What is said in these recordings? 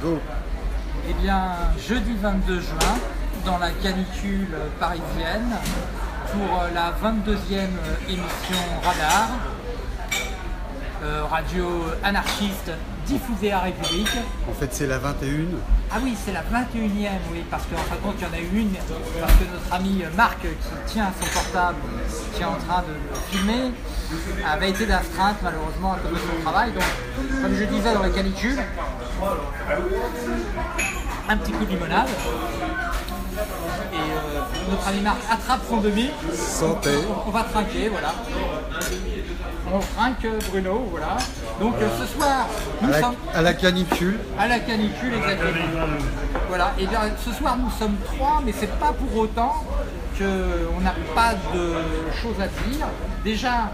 Go. Eh bien, jeudi 22 juin, dans la canicule parisienne, pour la 22e émission Radar, radio anarchiste diffusée à République. En fait, c'est la 21. Ah oui, c'est la 21e, oui, parce qu'en fin de compte, il y en a eu une, parce que notre ami Marc, qui tient son portable, qui est en train de le filmer, avait été d'astreinte, malheureusement, à cause de son travail. Donc, comme je disais dans la canicule, un petit coup de limonade. Et notre ami Marc attrape son demi. Santé. On va trinquer, voilà. On trinque Bruno, voilà. Donc ce soir, nous sommes... À la canicule. À la canicule, exactement. Voilà. Et bien ce soir, nous sommes 3, mais c'est pas pour autant qu'on n'a pas de choses à dire. Déjà,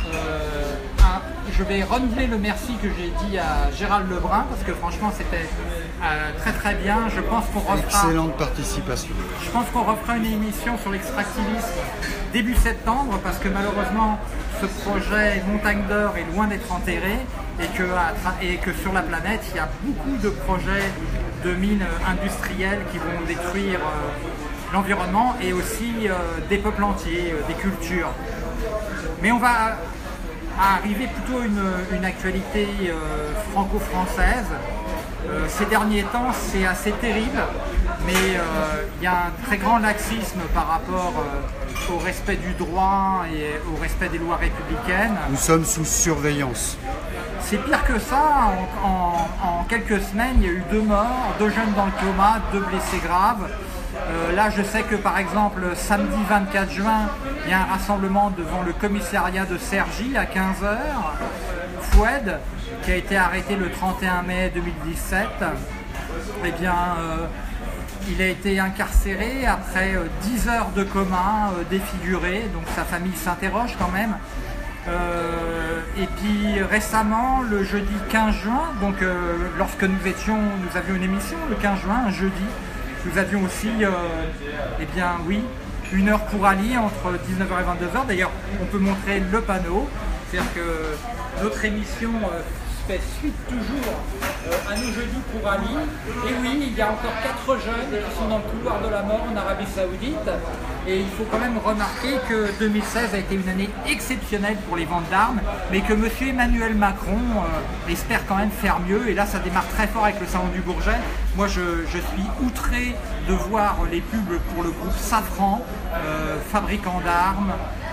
je vais renouveler le merci que j'ai dit à Gérald Lebrun, parce que franchement, c'était très très bien. Je pense qu'on refera... Excellente participation. Je pense qu'on refera une émission sur l'extractivisme début septembre, parce que malheureusement, ce projet Montagne d'Or est loin d'être enterré et que sur la planète, il y a beaucoup de projets de mines industrielles qui vont détruire l'environnement et aussi des peuples entiers, des cultures. Mais on va arriver plutôt à une actualité franco-française. Ces derniers temps, c'est assez terrible, mais il y a un très grand laxisme par rapport au respect du droit et au respect des lois républicaines. Nous sommes sous surveillance. C'est pire que ça. En quelques semaines, il y a eu 2 morts, 2 jeunes dans le coma, 2 blessés graves. Là, je sais que par exemple, samedi 24 juin, il y a un rassemblement devant le commissariat de Cergy à 15h. Foued, qui a été arrêté le 31 mai 2017, eh bien, il a été incarcéré après 10 heures de coma défiguré, donc sa famille s'interroge quand même. Et puis récemment, le jeudi 15 juin, donc lorsque nous avions une émission le 15 juin, un jeudi, nous avions aussi, eh bien oui, 1 heure pour Ali entre 19h et 22h. D'ailleurs, on peut montrer le panneau, c'est-à-dire que notre émission fait suite toujours à nos jeudis pour Ali. Et oui, il y a encore 4 jeunes qui sont dans le couloir de la mort en Arabie Saoudite. Et il faut quand même remarquer que 2016 a été une année exceptionnelle pour les ventes d'armes, mais que M. Emmanuel Macron espère quand même faire mieux. Et là, ça démarre très fort avec le salon du Bourget. Moi, je suis outré de voir les pubs pour le groupe Safran, fabricant d'armes,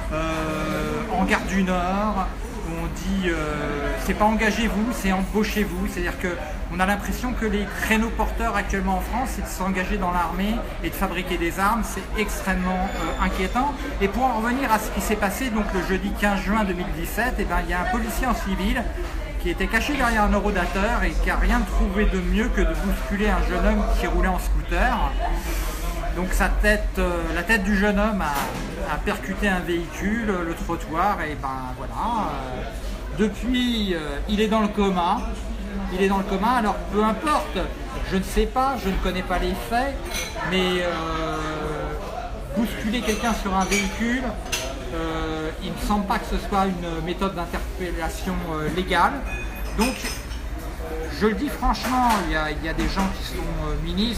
en Gare du Nord. On dit, c'est pas engagez-vous, c'est embauchez-vous. C'est-à-dire qu'on a l'impression que les créneaux porteurs actuellement en France, c'est de s'engager dans l'armée et de fabriquer des armes. C'est extrêmement inquiétant. Et pour en revenir à ce qui s'est passé donc le jeudi 15 juin 2017, eh ben, il y a un policier en civil qui était caché derrière un horodateur et qui n'a rien trouvé de mieux que de bousculer un jeune homme qui roulait en scooter. Donc la tête du jeune homme a percuté un véhicule, le trottoir, et ben voilà. Depuis, il est dans le coma. Alors peu importe, je ne sais pas, je ne connais pas les faits, mais bousculer quelqu'un sur un véhicule, il ne me semble pas que ce soit une méthode d'interpellation légale. Donc, je le dis franchement, il y a des gens qui sont ministres.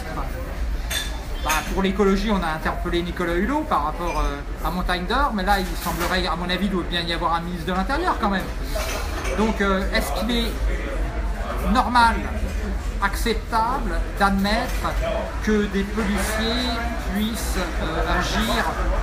Pour l'écologie, on a interpellé Nicolas Hulot par rapport à Montagne d'Or, mais là, il semblerait, à mon avis, il doit bien y avoir un ministre de l'Intérieur quand même. Donc, est-ce qu'il est normal, acceptable d'admettre que des policiers puissent agir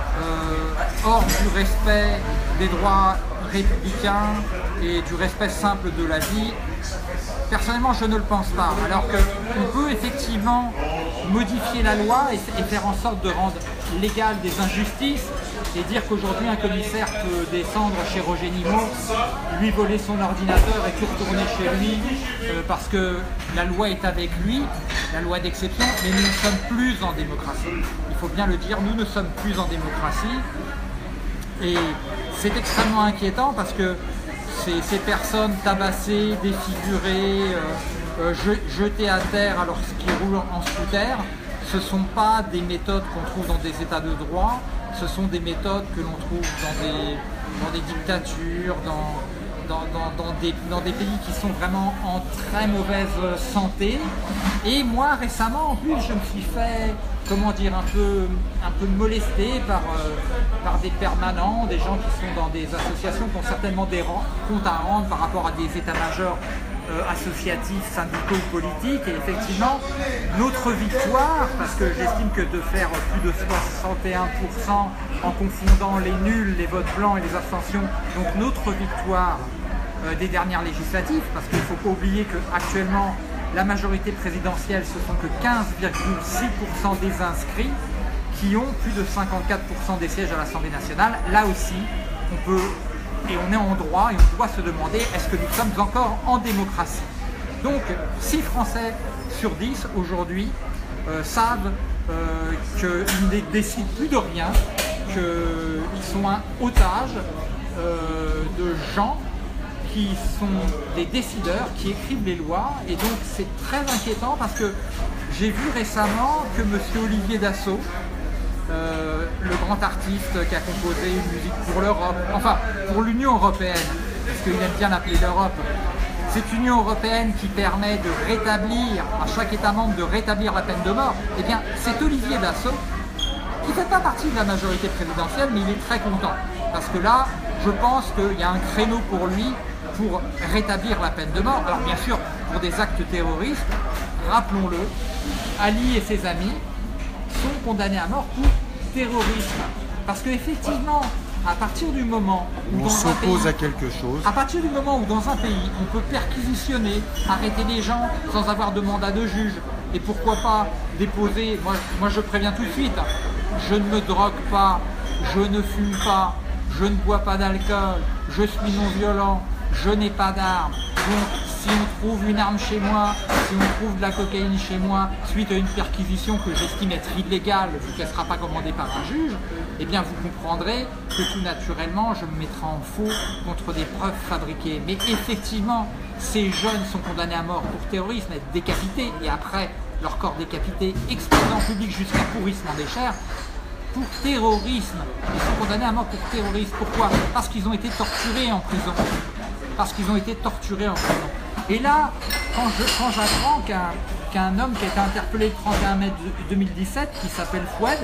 hors du respect des droits républicains et du respect simple de la vie? Personnellement, je ne le pense pas. Alors qu'on peut effectivement modifier la loi et faire en sorte de rendre légales des injustices et dire qu'aujourd'hui un commissaire peut descendre chez Roger Nimmo, lui voler son ordinateur et tout retourner chez lui parce que la loi est avec lui, la loi d'exception, mais nous ne sommes plus en démocratie. Il faut bien le dire, nous ne sommes plus en démocratie. Et c'est extrêmement inquiétant parce que ces personnes tabassées, défigurées, jetées à terre alors qu'ils roulent en scooter, ce ne sont pas des méthodes qu'on trouve dans des états de droit, ce sont des méthodes que l'on trouve dans des dictatures, dans des pays qui sont vraiment en très mauvaise santé. Et moi récemment en plus je me suis fait, comment dire, un peu molesté par des permanents, des gens qui sont dans des associations qui ont certainement des comptes à rendre par rapport à des états-majors associatifs, syndicaux ou politiques. Et effectivement, notre victoire, parce que j'estime que de faire plus de 61% en confondant les nuls, les votes blancs et les abstentions, donc notre victoire des dernières législatives, parce qu'il ne faut pas oublier qu'actuellement la majorité présidentielle, ce sont que 15,6% des inscrits qui ont plus de 54% des sièges à l'Assemblée nationale. Là aussi, on peut, et on est en droit, et on doit se demander, est-ce que nous sommes encore en démocratie? Donc, 6 Français sur 10 aujourd'hui savent qu'ils ne décident plus de rien, qu'ils sont un otage de gens qui sont des décideurs, qui écrivent les lois, et donc c'est très inquiétant parce que j'ai vu récemment que M. Olivier Dassault, le grand artiste qui a composé une musique pour l'Europe, enfin pour l'Union Européenne, parce qu'il aime bien l'appeler l'Europe, cette Union Européenne qui permet de rétablir, à chaque État membre de rétablir la peine de mort, eh bien c'est Olivier Dassault qui ne fait pas partie de la majorité présidentielle, mais il est très content, parce que là, je pense qu'il y a un créneau pour lui pour rétablir la peine de mort. Alors bien sûr, pour des actes terroristes, rappelons-le, Ali et ses amis sont condamnés à mort pour terrorisme. Parce qu'effectivement, à partir du moment où on s'oppose à quelque chose, à partir du moment où dans un pays, on peut perquisitionner, arrêter les gens sans avoir de mandat de juge, et pourquoi pas déposer, moi je préviens tout de suite, je ne me drogue pas, je ne fume pas, je ne bois pas d'alcool, je suis non violent, je n'ai pas d'armes. Donc si on trouve une arme chez moi, si on trouve de la cocaïne chez moi, suite à une perquisition que j'estime être illégale, vu qu'elle ne sera pas commandée par un juge, eh bien vous comprendrez que tout naturellement, je me mettrai en faux contre des preuves fabriquées. Mais effectivement, ces jeunes sont condamnés à mort pour terrorisme, être décapités, et après, leur corps décapité, exposé en public jusqu'à pourrissement des chairs, pour terrorisme. Ils sont condamnés à mort pour terrorisme. Pourquoi? Parce qu'ils ont été torturés en prison. Parce qu'ils ont été torturés en prison. Et là, quand j'apprends qu'un homme qui a été interpellé le 31 mai 2017, qui s'appelle Fouad,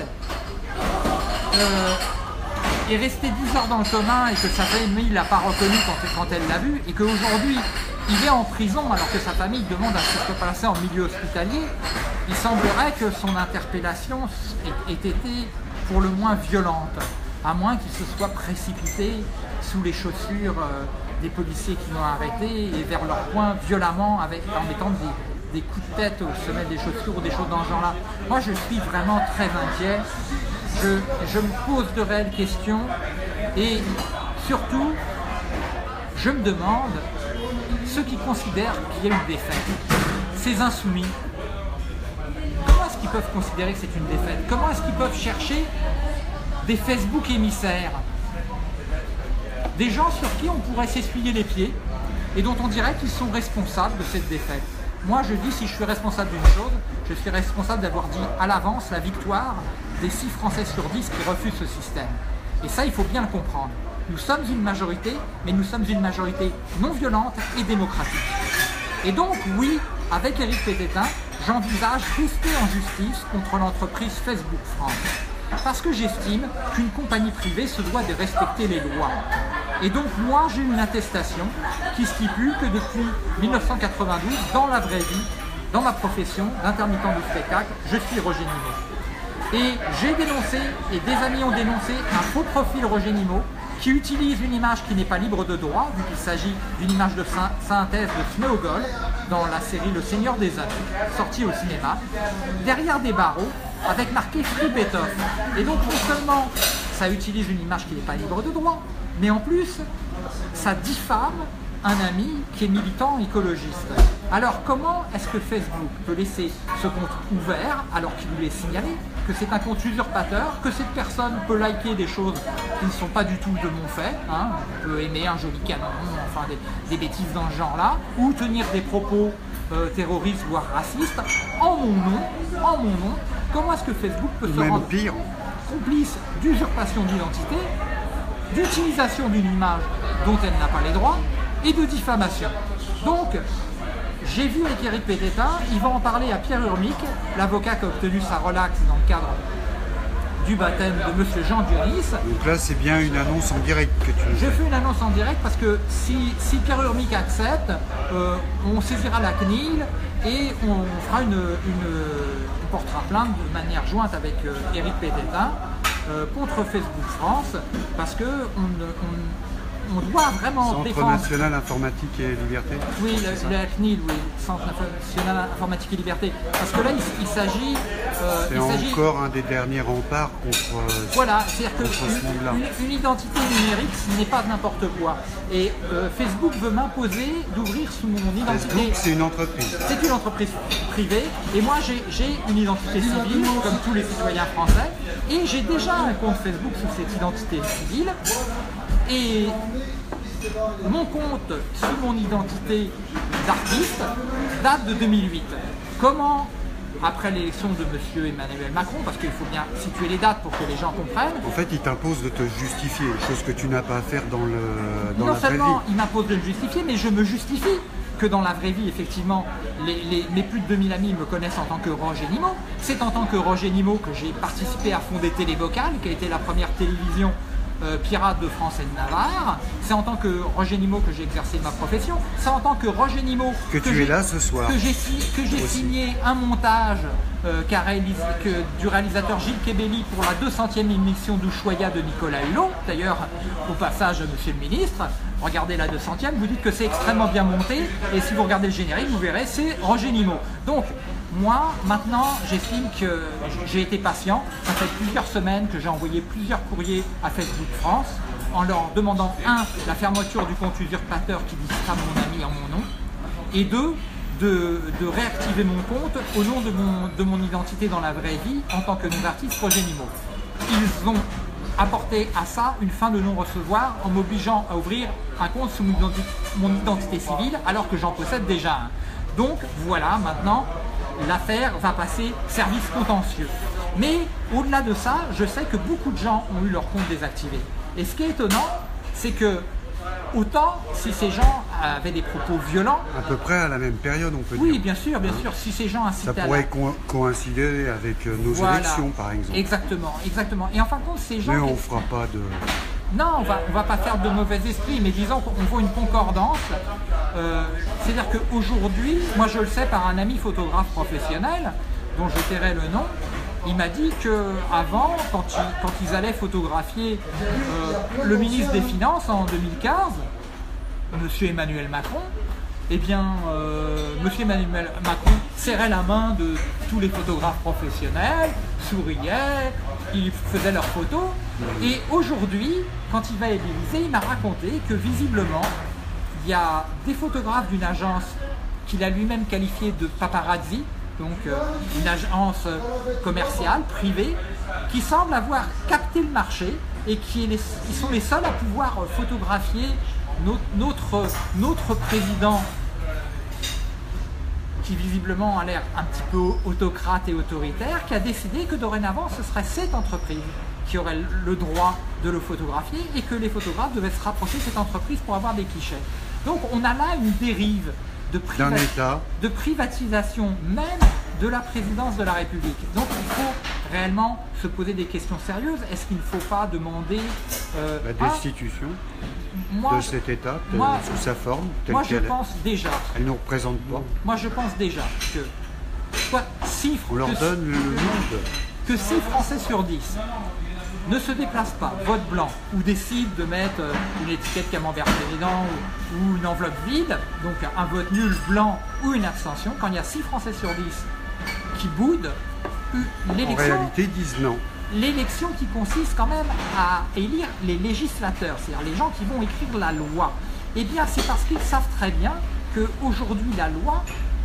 est resté 10 heures dans le commun et que sa famille ne l'a pas reconnu quand elle l'a vu, et qu'aujourd'hui, il est en prison alors que sa famille demande à se placer en milieu hospitalier, il semblerait que son interpellation ait été pour le moins violente, à moins qu'il se soit précipité sous les chaussures des policiers qui l'ont arrêté et vers leur poing violemment en mettant des coups de tête aux semelles des chaussures ou des choses dans ce genre-là. Moi je suis vraiment très inquiet, je me pose de réelles questions et surtout je me demande ceux qui considèrent qu'il y a une défaite, ces insoumis. Comment est-ce qu'ils peuvent considérer que c'est une défaite? Comment est-ce qu'ils peuvent chercher des Facebook émissaires? Des gens sur qui on pourrait s'essuyer les pieds et dont on dirait qu'ils sont responsables de cette défaite. Moi je dis, si je suis responsable d'une chose, je suis responsable d'avoir dit à l'avance la victoire des 6 Français sur 10 qui refusent ce système. Et ça, il faut bien le comprendre. Nous sommes une majorité, mais nous sommes une majorité non violente et démocratique. Et donc, oui, avec Éric Pététin, j'envisage rester en justice contre l'entreprise Facebook France. Parce que j'estime qu'une compagnie privée se doit de respecter les lois. Et donc, moi, j'ai une attestation qui stipule que depuis 1992, dans la vraie vie, dans ma profession d'intermittent du spectacle, je suis Roger Nimot. Et j'ai dénoncé, et des amis ont dénoncé, un faux profil Roger Nimot qui utilise une image qui n'est pas libre de droit, vu qu'il s'agit d'une image de synthèse de Sméagol dans la série Le Seigneur des Anneaux, sortie au cinéma, derrière des barreaux, avec marqué Free Beethoven. Et donc non seulement ça utilise une image qui n'est pas libre de droit, mais en plus ça diffame un ami qui est militant écologiste. Alors comment est-ce que Facebook peut laisser ce compte ouvert alors qu'il lui est signalé que c'est un compte usurpateur, que cette personne peut liker des choses qui ne sont pas du tout de mon fait, hein, on peut aimer un joli canon, enfin des bêtises dans ce genre-là, ou tenir des propos terroristes voire racistes en mon nom. Comment est-ce que Facebook peut se rendre pire, complice d'usurpation d'identité, d'utilisation d'une image dont elle n'a pas les droits, et de diffamation. Donc, j'ai vu avec Éric Pététin, il va en parler à Pierre Urmic, l'avocat qui a obtenu sa relaxe dans le cadre du baptême de Monsieur Jean Dionis. Donc là, c'est bien une annonce en direct que tu Je fais. fais une annonce en direct parce que si Pierre Urmic accepte, on saisira la CNIL et on fera on portera plainte de manière jointe avec Éric Pététin contre Facebook France parce que on doit vraiment Centre défendre... national informatique et liberté. Oui, la CNIL, oui, Centre national informatique et liberté. Parce que là, il s'agit... C'est encore un des derniers remparts contre, voilà, c'est-à-dire contre ce monde-là. qu'une identité numérique, ce n'est pas n'importe quoi. Et Facebook veut m'imposer d'ouvrir sous mon identité... Facebook, c'est une entreprise. C'est une entreprise privée et moi j'ai une identité civile comme tous les citoyens français et j'ai déjà un compte Facebook sous cette identité civile et mon compte sous mon identité d'artiste date de 2008. Comment, après l'élection de M. Emmanuel Macron, parce qu'il faut bien situer les dates pour que les gens comprennent. En fait, il t'impose de te justifier, chose que tu n'as pas à faire dans Non la vraie vie. seulement il m'impose de le justifier, mais je me justifie que dans la vraie vie, effectivement, mes plus de 2000 amis me connaissent en tant que Roger Nimmo. C'est en tant que Roger Nimmo que j'ai participé à fonder Télévocal, qui a été la première télévision pirate de France et de Navarre. C'est en tant que Roger Nimmo que j'ai exercé ma profession. C'est en tant que Roger Nimmo que tu es là ce soir. Que j'ai signé un montage du réalisateur Gilles Kébéli pour la 200e émission d'Ushuaïa de Nicolas Hulot. D'ailleurs, au passage, Monsieur le Ministre, regardez la 200e, vous dites que c'est extrêmement bien monté, et si vous regardez le générique, vous verrez, c'est Roger Nimmo. Donc, moi, maintenant, j'estime que j'ai été patient. Ça fait plusieurs semaines que j'ai envoyé plusieurs courriers à Facebook France en leur demandant, un, la fermeture du compte usurpateur qui distraira mon ami en mon nom, et deux, de réactiver mon compte au nom de mon identité dans la vraie vie en tant que non-artiste Roger Nimmo. Ils ont apporté à ça une fin de non-recevoir en m'obligeant à ouvrir un compte sous mon identité civile alors que j'en possède déjà un. Donc voilà, maintenant, l'affaire va passer service contentieux. Mais au-delà de ça, je sais que beaucoup de gens ont eu leur compte désactivé. Et ce qui est étonnant, c'est que autant si ces gens avaient des propos violents... À peu près à la même période, on peut dire. Oui, bien sûr, si ces gens incitaient ça pourrait coïncider avec nos élections, par exemple. Exactement, exactement. Et en fin de compte, ces gens... Mais on ne fera pas de... Non, on va pas faire de mauvais esprit, mais disons qu'on voit une concordance. C'est-à-dire qu'aujourd'hui, moi je le sais par un ami photographe professionnel, dont je tairai le nom, il m'a dit qu'avant, quand ils allaient photographier le ministre des Finances en 2015, M. Emmanuel Macron, eh bien, M. Emmanuel Macron serrait la main de tous les photographes professionnels, souriait, ils faisaient leurs photos. Et aujourd'hui, quand il va à l'Élysée, il m'a raconté que visiblement, il y a des photographes d'une agence qu'il a lui-même qualifiée de paparazzi, donc une agence commerciale, privée, qui semble avoir capté le marché et qui sont les seuls à pouvoir photographier notre président, qui visiblement a l'air un petit peu autocrate et autoritaire, qui a décidé que dorénavant ce serait cette entreprise qui aurait le droit de le photographier et que les photographes devaient se rapprocher de cette entreprise pour avoir des clichés. Donc on a là une dérive de privatisation même de la présidence de la République. Donc il faut réellement se poser des questions sérieuses. Est-ce qu'il ne faut pas demander la destitution de cet État sous sa forme telle moi je qu'elle pense déjà. Elle ne nous représente pas. Moi je pense déjà que on leur donne le monde. Que 6 Français sur 10 ne se déplacent pas, vote blanc, ou décident de mettre une étiquette camembert président ou une enveloppe vide, donc un vote nul, blanc ou une abstention, quand il y a 6 Français sur 10 qui boudent l'élection. En réalité, disent non. L'élection qui consiste quand même à élire les législateurs, c'est-à-dire les gens qui vont écrire la loi. Eh bien, c'est parce qu'ils savent très bien qu'aujourd'hui, la loi,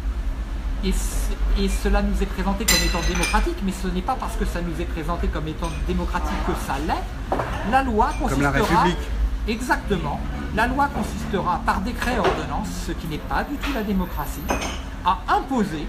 et cela nous est présenté comme étant démocratique, mais ce n'est pas parce que ça nous est présenté comme étant démocratique que ça l'est. La loi consistera... Comme la République. Exactement. La loi consistera par décret et ordonnance, ce qui n'est pas du tout la démocratie, à imposer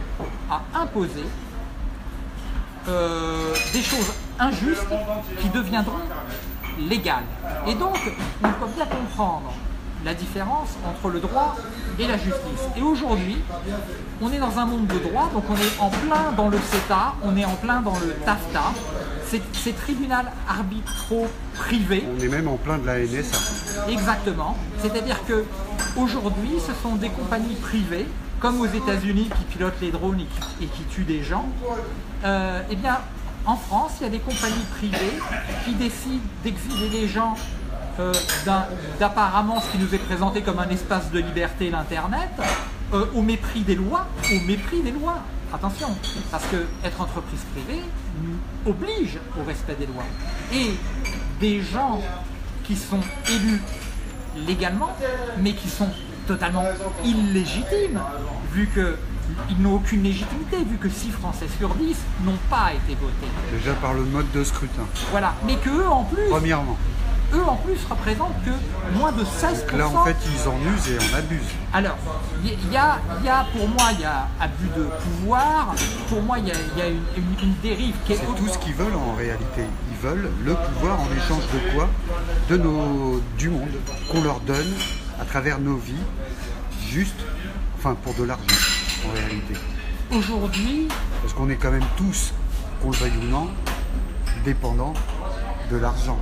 des choses injustes qui deviendront légales. Et donc, on peut bien comprendre la différence entre le droit et la justice. Et aujourd'hui, on est dans un monde de droit, donc on est en plein dans le CETA, on est en plein dans le TAFTA, ces tribunaux arbitraux privés. On est même en plein de la NSA. Exactement. C'est-à-dire que aujourd'hui, ce sont des compagnies privées, comme aux États-Unis, qui pilotent les drones et qui tuent des gens. Eh bien, en France, il y a des compagnies privées qui décident d'exiler les gens d'apparemment ce qui nous est présenté comme un espace de liberté, l'Internet, au mépris des lois, Attention, parce que être entreprise privée nous oblige au respect des lois. Et des gens qui sont élus légalement, mais qui sont totalement illégitimes, vu qu'ils n'ont aucune légitimité, vu que 6 Français sur 10 n'ont pas été votés. Déjà par le mode de scrutin. Voilà, mais qu'eux en plus... Premièrement. Eux en plus représentent que moins de 16%. Donc là en fait ils en usent et en abusent. Alors, pour moi il y a abus de pouvoir, pour moi il y a une dérive qui est... C'est tout ce qu'ils veulent en réalité. Ils veulent le pouvoir en échange de quoi? Du monde qu'on leur donne à travers nos vies, juste, pour de l'argent en réalité. Aujourd'hui... Parce qu'on est quand même tous, qu'on le veuille ou non, dépendants de l'argent.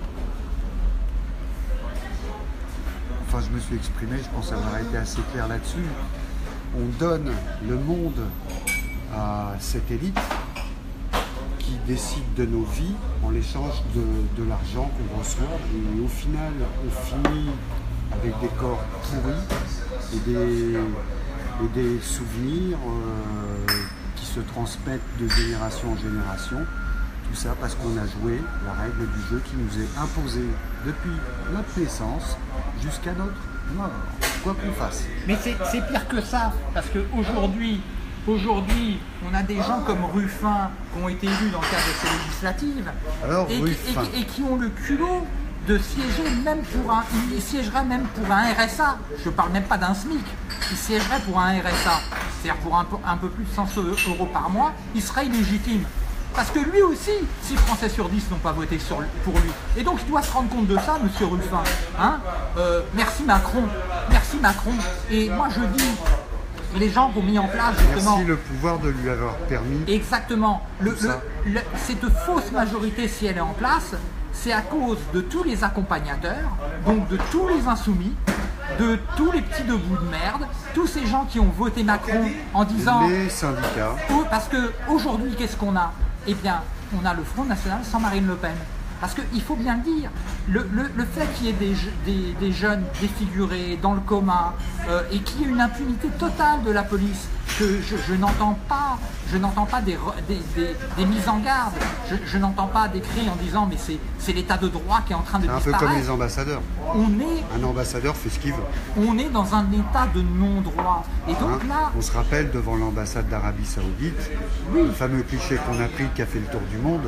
Enfin, je me suis exprimé, je pense avoir été assez clair là-dessus. On donne le monde à cette élite qui décide de nos vies en l'échange de l'argent qu'on reçoit. Et au final, on finit avec des corps pourris et des souvenirs qui se transmettent de génération en génération. Tout ça parce qu'on a joué la règle du jeu qui nous est imposée depuis notre naissance jusqu'à notre mort, quoi qu'on fasse. Mais c'est pire que ça, parce qu'aujourd'hui, on a des gens comme Ruffin qui ont été élus dans le cadre de ces législatives. Alors, et qui ont le culot de siéger même il siégerait même pour un RSA. Je ne parle même pas d'un SMIC. Il siégerait pour un RSA, c'est-à-dire pour un peu plus de 100 € par mois. Il serait illégitime. Parce que lui aussi, 6 Français sur 10 n'ont pas voté pour lui. Et donc il doit se rendre compte de ça, monsieur Ruffin. Merci Macron. Merci Macron. Et moi je dis, les gens qui ont mis en place justement... Merci le pouvoir de lui avoir permis... Exactement. Cette fausse majorité, si elle est en place, c'est à cause de tous les accompagnateurs, donc de tous les insoumis, de tous les petits debout de merde, tous ces gens qui ont voté Macron en disant... Les syndicats. Parce qu'aujourd'hui, qu'est-ce qu'on a? Eh bien, on a le Front National sans Marine Le Pen. Parce qu'il faut bien le dire, le fait qu'il y ait des jeunes défigurés, dans le coma, et qu'il y ait une impunité totale de la police, que je n'entends pas des mises en garde, je n'entends pas des cris en disant mais c'est l'état de droit qui est en train de disparaître. Un peu comme les ambassadeurs. Un ambassadeur fait ce qu'il veut. On est dans un état de non-droit. Et donc là... On se rappelle devant l'ambassade d'Arabie Saoudite, le fameux cliché qu'on a pris qui a fait le tour du monde.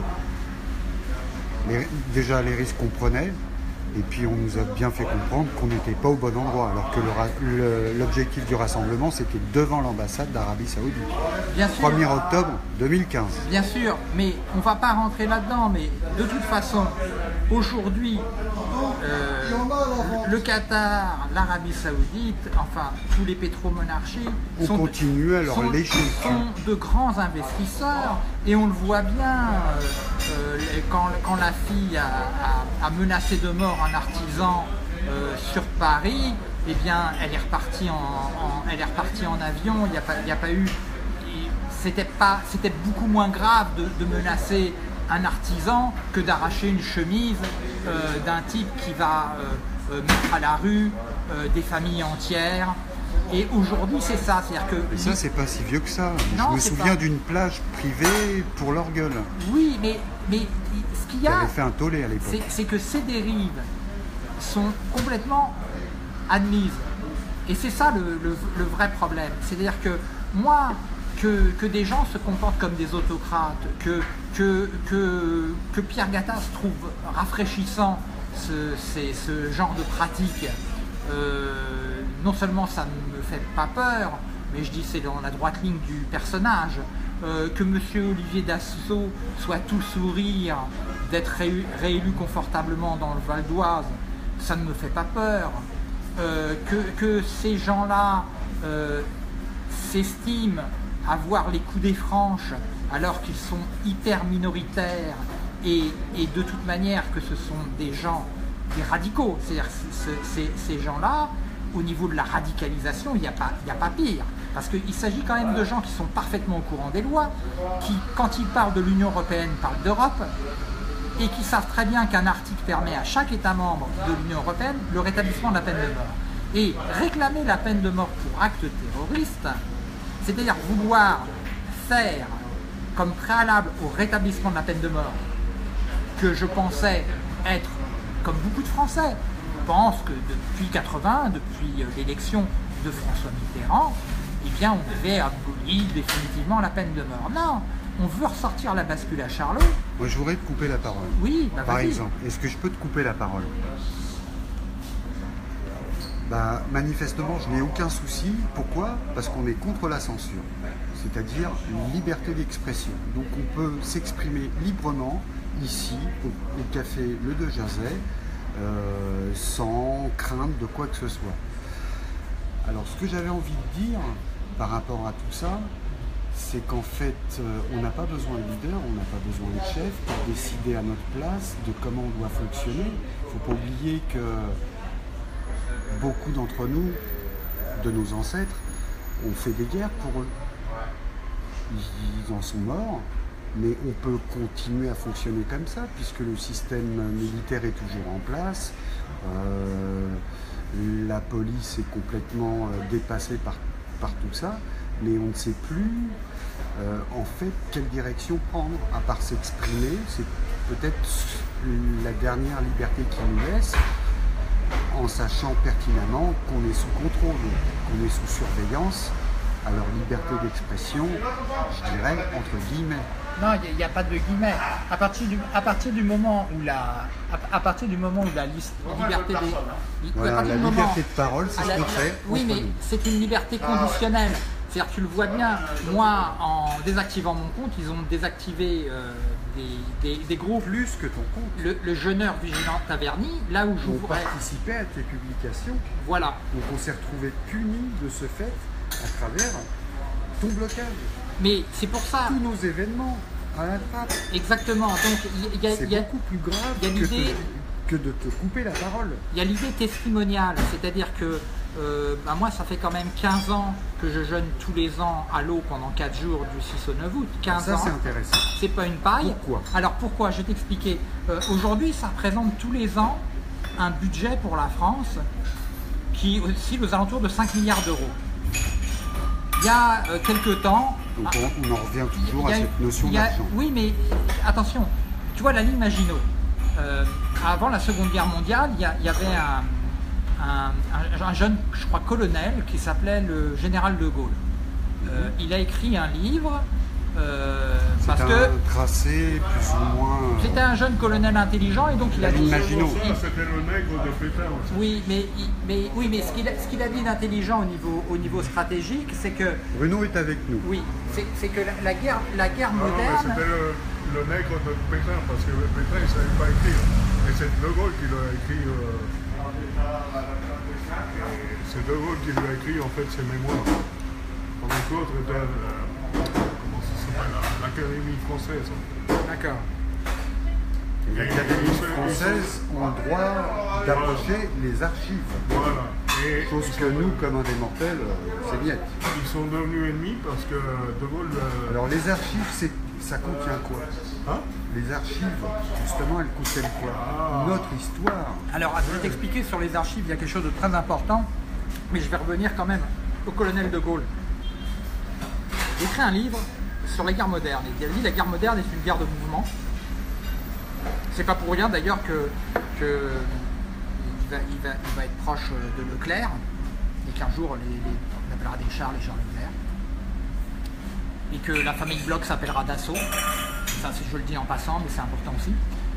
Déjà les risques qu'on prenait, et puis on nous a bien fait comprendre qu'on n'était pas au bon endroit, alors que l'objectif du rassemblement c'était devant l'ambassade d'Arabie Saoudite. Bien sûr. 1er octobre 2015. Bien sûr, mais on ne va pas rentrer là-dedans, mais de toute façon, aujourd'hui, le Qatar, l'Arabie Saoudite, enfin tous les pétromonarchies sont de grands investisseurs, et on le voit bien quand la fille a menacé de mort un artisan sur Paris, eh bien elle est repartie en avion. Il n'y a pas eu, c'était beaucoup moins grave de menacer un artisan que d'arracher une chemise d'un type qui va mettre à la rue des familles entières. Et aujourd'hui, c'est ça. Mais ça, c'est pas si vieux que ça. Non, je me souviens d'une plage privée pour leur gueule. Oui, mais ce qu'il y a... Qui avait fait un tollé à l'époque. C'est que ces dérives sont complètement admises. Et c'est ça le vrai problème. C'est-à-dire que moi, que des gens se comportent comme des autocrates, que Pierre Gattaz trouve rafraîchissant ce genre de pratique, non seulement ça ne me fait pas peur, mais je dis c'est dans la droite ligne du personnage, que M. Olivier Dassault soit tout sourire d'être réélu confortablement dans le Val d'Oise, ça ne me fait pas peur. que ces gens-là s'estiment avoir les coups des franches alors qu'ils sont hyper minoritaires et de toute manière que ce sont des gens, des radicaux. C'est-à-dire ces gens-là, au niveau de la radicalisation, il n'y a pas pire. Parce qu'il s'agit quand même de gens qui sont parfaitement au courant des lois, qui, quand ils parlent de l'Union européenne, parlent d'Europe, et qui savent très bien qu'un article permet à chaque État membre de l'Union européenne le rétablissement de la peine de mort. Et réclamer la peine de mort pour acte terroriste, c'est-à-dire vouloir faire comme préalable au rétablissement de la peine de mort, que je pensais être, comme beaucoup de Français, pensent que depuis 80, depuis l'élection de François Mitterrand, eh bien on devait abolir définitivement la peine de mort. Non, on veut ressortir la bascule à Charlot. Moi je voudrais te couper la parole. Oui, par exemple, est-ce que je peux te couper la parole? Manifestement, je n'ai aucun souci. Pourquoi? Parce qu'on est contre la censure, c'est-à-dire une liberté d'expression. Donc on peut s'exprimer librement ici, au café Le De Jersey, sans crainte de quoi que ce soit. Alors ce que j'avais envie de dire par rapport à tout ça, c'est qu'en fait, on n'a pas besoin de leader, on n'a pas besoin de chef pour décider à notre place de comment on doit fonctionner. Il ne faut pas oublier que beaucoup d'entre nous, de nos ancêtres, ont fait des guerres pour eux. Ils en sont morts, mais on peut continuer à fonctionner comme ça, puisque le système militaire est toujours en place. La police est complètement dépassée par tout ça, mais on ne sait plus en fait quelle direction prendre, à part s'exprimer. C'est peut-être la dernière liberté qui nous laisse, en sachant pertinemment qu'on est sous contrôle, qu'on est sous surveillance. Alors liberté d'expression, je dirais entre guillemets. Non, il n'y a pas de guillemets. À partir du moment où la liberté voilà, la liberté de parole, c'est ce qu'on fait. Oui, mais c'est une liberté conditionnelle. C'est-à-dire, tu le vois bien, moi, en désactivant mon compte, ils ont désactivé des groupes. Plus que ton compte. Le Jeuneur Vigilant Taverny, là où je participais à tes publications. Voilà. Donc on s'est retrouvé punis de ce fait à travers ton blocage. Mais c'est pour ça. Tous nos événements à la trappe. Exactement. Donc c'est beaucoup plus grave que de te couper la parole. Il y a l'idée testimoniale, c'est-à-dire que moi ça fait quand même 15 ans que je jeûne tous les ans à l'eau pendant 4 jours du 6 au 9 août. 15 ans. Ça c'est intéressant. C'est pas une paille. Pourquoi? Alors pourquoi? Je vais t'expliquer. Aujourd'hui ça représente tous les ans un budget pour la France qui oscille aux alentours de 5 milliards d'euros. Il y a quelques temps... Donc on en revient toujours à cette notion d'argent. Oui, mais attention, tu vois la ligne Maginot. Avant la Seconde Guerre mondiale, il y avait un jeune, je crois, colonel qui s'appelait le général de Gaulle. Il a écrit un livre parce que tracé plus ou moins. C'était un jeune colonel intelligent et donc il a dit. Maginot. C'était le nègre de Pétain aussi. Oui, mais ce qu'il a dit d'intelligent au niveau stratégique, c'est que. Bruno est avec nous. Oui, c'est que la guerre moderne. C'était le nègre de Pétain parce que Pétain il ne savait pas écrire. Et c'est De Gaulle qui l'a écrit. C'est De Gaulle qui lui a écrit en fait ses mémoires. Pendant que l'autre était comment ça s'appelle, l'Académie française. D'accord. L'Académie française ont le droit d'approcher les archives. Voilà. Et chose que nous, comme des mortels, c'est niette. Ils sont devenus ennemis parce que De Gaulle. Alors les archives, ça contient quoi? Hein? Les archives, justement, elles contiennent quoi? Notre histoire. Alors, je vais t'expliquer sur les archives, il y a quelque chose de très important, mais je vais revenir quand même au colonel de Gaulle. Il a écrit un livre sur la guerre moderne. Il a dit la guerre moderne est une guerre de mouvement. C'est pas pour rien d'ailleurs qu'il va être proche de Leclerc et qu'un jour on appellera des Charles et Charles Leclerc. Et que la famille Bloch s'appellera Dassault. Ça, je le dis en passant, mais c'est important aussi.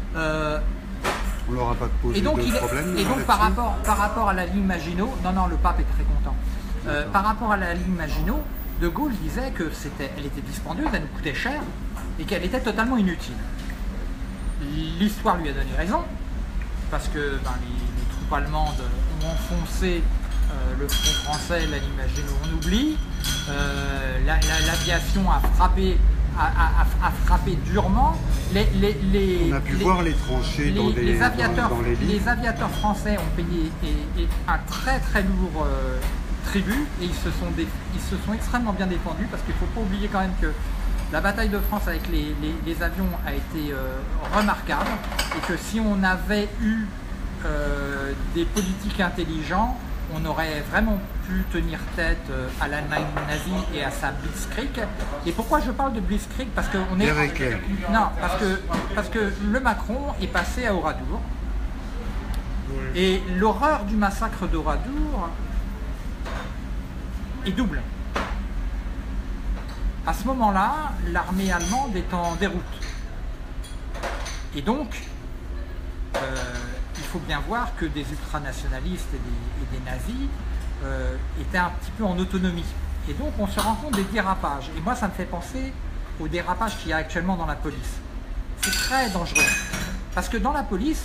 On leur a pas posé de problème. Et donc par rapport à la ligne Maginot, non, le pape est très content. Par rapport à la ligne Maginot, De Gaulle disait que elle était dispendieuse, elle nous coûtait cher et qu'elle était totalement inutile. L'histoire lui a donné raison, parce que les troupes allemandes enfoncé le front français, la Limagine on oublie. L'aviation a frappé durement. On a pu voir les tranchées dans les livres. Les aviateurs français ont payé un très très lourd tribut et ils se sont extrêmement bien défendus, parce qu'il ne faut pas oublier quand même que la bataille de France avec les avions a été remarquable, et que si on avait eu des politiques intelligents, on aurait vraiment pu tenir tête à l'Allemagne nazie et à sa Blitzkrieg. Et pourquoi je parle de Blitzkrieg? Parce que non, parce que le Macron est passé à Oradour. Et l'horreur du massacre d'Oradour est double. À ce moment-là, l'armée allemande est en déroute. Et donc, il faut bien voir que des ultranationalistes et des nazis étaient un petit peu en autonomie. Et donc, on se rend compte des dérapages. Et moi, ça me fait penser aux dérapages qu'il y a actuellement dans la police. C'est très dangereux. Parce que dans la police,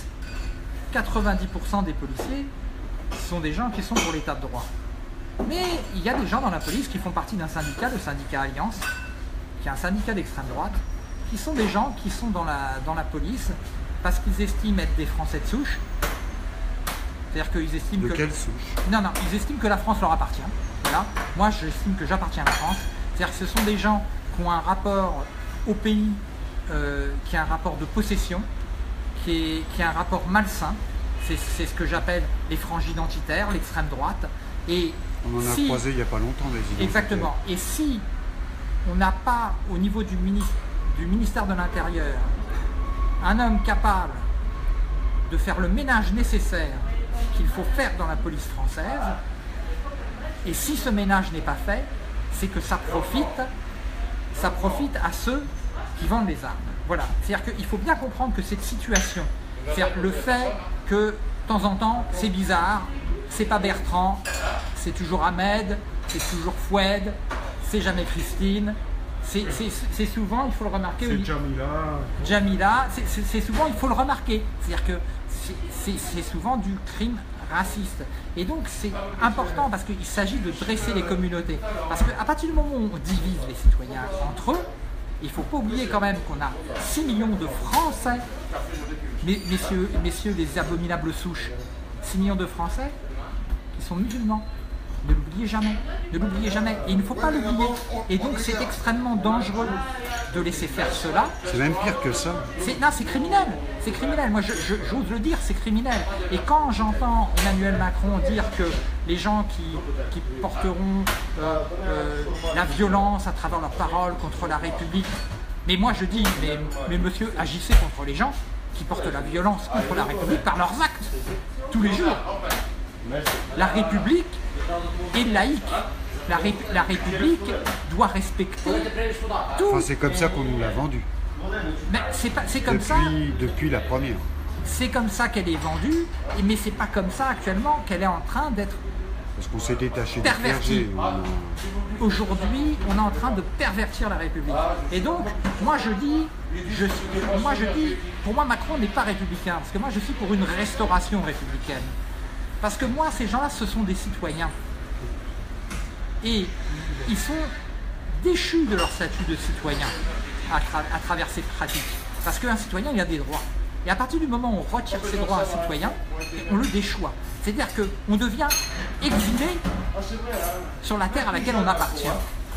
90% des policiers sont des gens qui sont pour l'état de droit. Mais il y a des gens dans la police qui font partie d'un syndicat, le syndicat Alliance, qui est un syndicat d'extrême droite, qui sont des gens qui sont dans la police parce qu'ils estiment être des Français de souche. C'est-à-dire qu'ils estiment de quelle souche? Non, ils estiment que la France leur appartient. Voilà. Moi, j'estime que j'appartiens à la France. C'est-à-dire que ce sont des gens qui ont un rapport au pays, qui est un rapport de possession, qui est un rapport malsain. C'est ce que j'appelle les franges identitaires, l'extrême droite. Et on en a croisé il n'y a pas longtemps des identitaires. Exactement. Et si on n'a pas au niveau du ministère de l'Intérieur un homme capable de faire le ménage nécessaire qu'il faut faire dans la police française, et si ce ménage n'est pas fait, c'est que ça profite à ceux qui vendent les armes. Voilà. C'est-à-dire qu'il faut bien comprendre que cette situation, c'est-à-dire le fait que de temps en temps, c'est bizarre, c'est pas Bertrand, c'est toujours Ahmed, c'est toujours Foued, c'est jamais Christine, c'est souvent, il faut le remarquer. C'est Jamila, c'est souvent, il faut le remarquer. C'est-à-dire que c'est souvent du crime raciste. Et donc c'est important parce qu'il s'agit de dresser les communautés. Parce qu'à partir du moment où on divise les citoyens entre eux, il ne faut pas oublier quand même qu'on a 6 millions de Français, messieurs les abominables souches, 6 millions de Français qui sont musulmans. Ne l'oubliez jamais, ne l'oubliez jamais. Et il ne faut pas l'oublier. Et donc c'est extrêmement dangereux de laisser faire cela. C'est même pire que ça. Non, c'est criminel. C'est criminel. Moi, j'ose le dire, c'est criminel. Et quand j'entends Emmanuel Macron dire que les gens qui porteront la violence à travers leurs paroles contre la République, mais moi je dis, mais monsieur, agissez contre les gens qui portent la violence contre la République par leurs actes, tous les jours. La République est laïque. La République doit respecter tout. Enfin, c'est comme ça qu'on nous l'a vendu. Mais c'est comme ça. Depuis la première. C'est comme ça qu'elle est vendue, mais c'est pas comme ça actuellement qu'elle est en train d'être parce qu'on s'est détaché du clergé. Aujourd'hui, on est en train de pervertir la République. Et donc, moi je dis, pour moi Macron n'est pas républicain, parce que moi je suis pour une restauration républicaine. Parce que moi, ces gens-là, ce sont des citoyens. Et ils sont déchus de leur statut de citoyen à travers ces pratiques. Parce qu'un citoyen, il a des droits. Et à partir du moment où on retire ses droits à un citoyen, on le déchoit. C'est-à-dire qu'on devient exilé sur la terre à laquelle on appartient.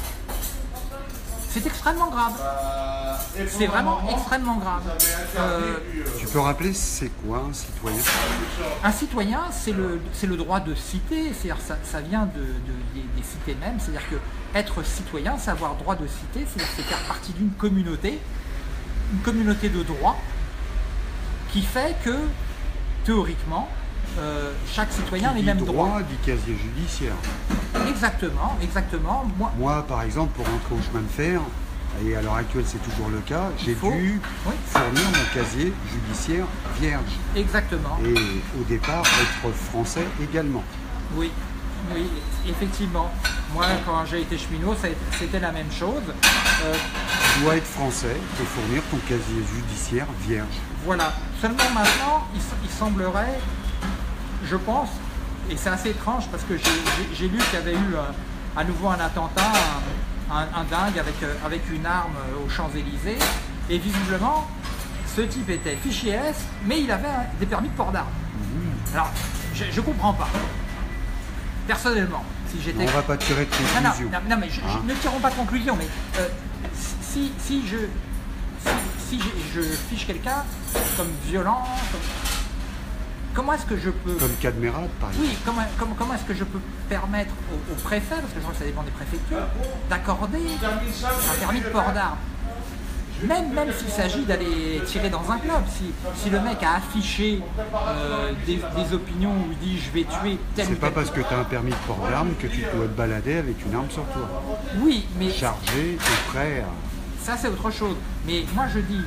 C'est extrêmement grave. C'est vraiment extrêmement grave. Tu peux rappeler c'est quoi un citoyen? Un citoyen, c'est le droit de citer, c'est-à-dire ça vient des cités mêmes, c'est-à-dire que être citoyen, c'est avoir droit de citer, c'est-à-dire c'est faire partie d'une communauté de droit, qui fait que, théoriquement, chaque citoyen a les mêmes droits. Du casier judiciaire. Exactement. Moi, par exemple, pour rentrer au chemin de fer, et à l'heure actuelle c'est toujours le cas, j'ai dû fournir mon casier judiciaire vierge. Exactement. Et au départ, être français également. Oui, effectivement. Moi, quand j'ai été cheminot, c'était la même chose. Tu dois être français et fournir ton casier judiciaire vierge. Voilà. Seulement maintenant, il semblerait, je pense, Et c'est assez étrange parce que j'ai lu qu'il y avait eu à nouveau un attentat, un dingue avec une arme aux Champs-Élysées. Et visiblement, ce type était fichier S, mais il avait des permis de port d'armes. Alors, je comprends pas. Personnellement, si j'étais... On va pas tirer de conclusion. Non, mais ne tirons pas de conclusion, mais si je fiche quelqu'un comme violent, comment est-ce que je peux... Comme Cadmerade, par exemple. Oui, comment est-ce que je peux permettre au préfet, parce que je crois que ça dépend des préfectures, d'accorder un permis de port d'armes? Même s'il s'agit d'aller tirer dans un club, si le mec a affiché des opinions où il dit je vais tuer tel ou tel... C'est pas parce que tu as un permis de port d'armes que tu dois te balader avec une arme sur toi. Oui, mais... Chargé, t'es prêt à... Ça c'est autre chose. Mais moi je dis,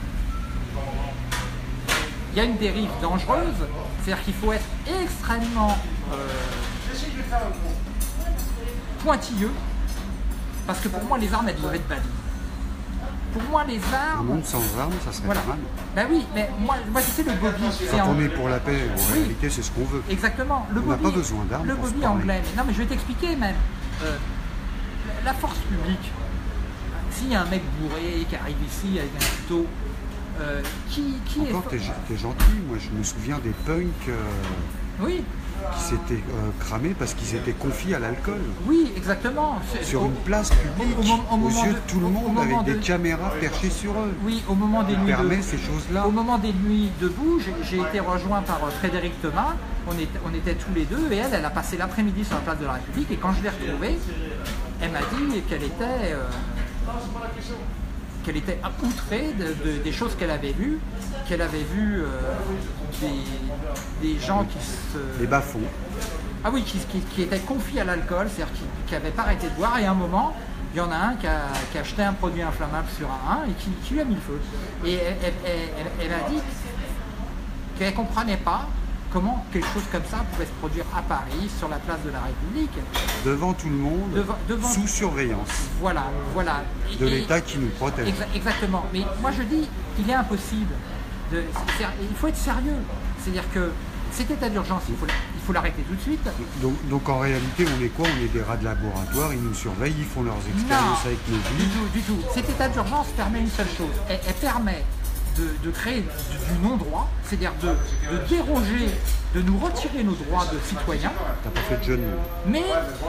il y a une dérive dangereuse, c'est-à-dire qu'il faut être extrêmement pointilleux, parce que pour moi les armes elles doivent être bannies. Pour moi, les armes... Un monde sans armes, ça serait pas mal. Ben oui, mais moi je sais le bobby... Quand on est pour la paix, en réalité, c'est ce qu'on veut. Exactement. On n'a pas besoin d'armes. Le bobby anglais. Mais non, mais je vais t'expliquer même. La force publique, s'il y a un mec bourré qui arrive ici avec un couteau, qui encore, est... t'es gentil. Moi, je me souviens des punks oui. qui s'étaient cramés parce qu'ils étaient confiés à l'alcool. Oui, exactement. Sur une place publique, aux yeux de tout le monde, avec des caméras perchées sur eux. Oui, au moment des nuits permet ces choses-là. Au moment des nuits debout, j'ai été rejoint par Frédéric Thomas. On était tous les deux et elle a passé l'après-midi sur la place de la République. Et quand je l'ai retrouvée, elle m'a dit qu'elle était outrée des choses qu'elle avait vues, des gens qui se... Des bas-fonds. Ah oui, qui étaient confiés à l'alcool, c'est-à-dire qui n'avaient pas arrêté de boire, et à un moment, il y en a un qui a acheté un produit inflammable sur un et qui lui a mis le feu. Et elle a dit qu'elle ne comprenait pas comment quelque chose comme ça pouvait se produire à Paris, sur la place de la République. Devant tout le monde, sous surveillance. Voilà. De l'État qui nous protège. Exactement. Mais moi je dis qu'il est impossible. Il faut être sérieux. C'est-à-dire que cet état d'urgence, il faut l'arrêter tout de suite. Donc en réalité, on est quoi? On est des rats de laboratoire, ils nous surveillent, ils font leurs expériences avec nos vies. Du tout. Cet état d'urgence permet une seule chose. Elle permet de créer du non-droit, c'est-à-dire de déroger, de nous retirer nos droits de citoyens. T'as pas fait de jeune. Mais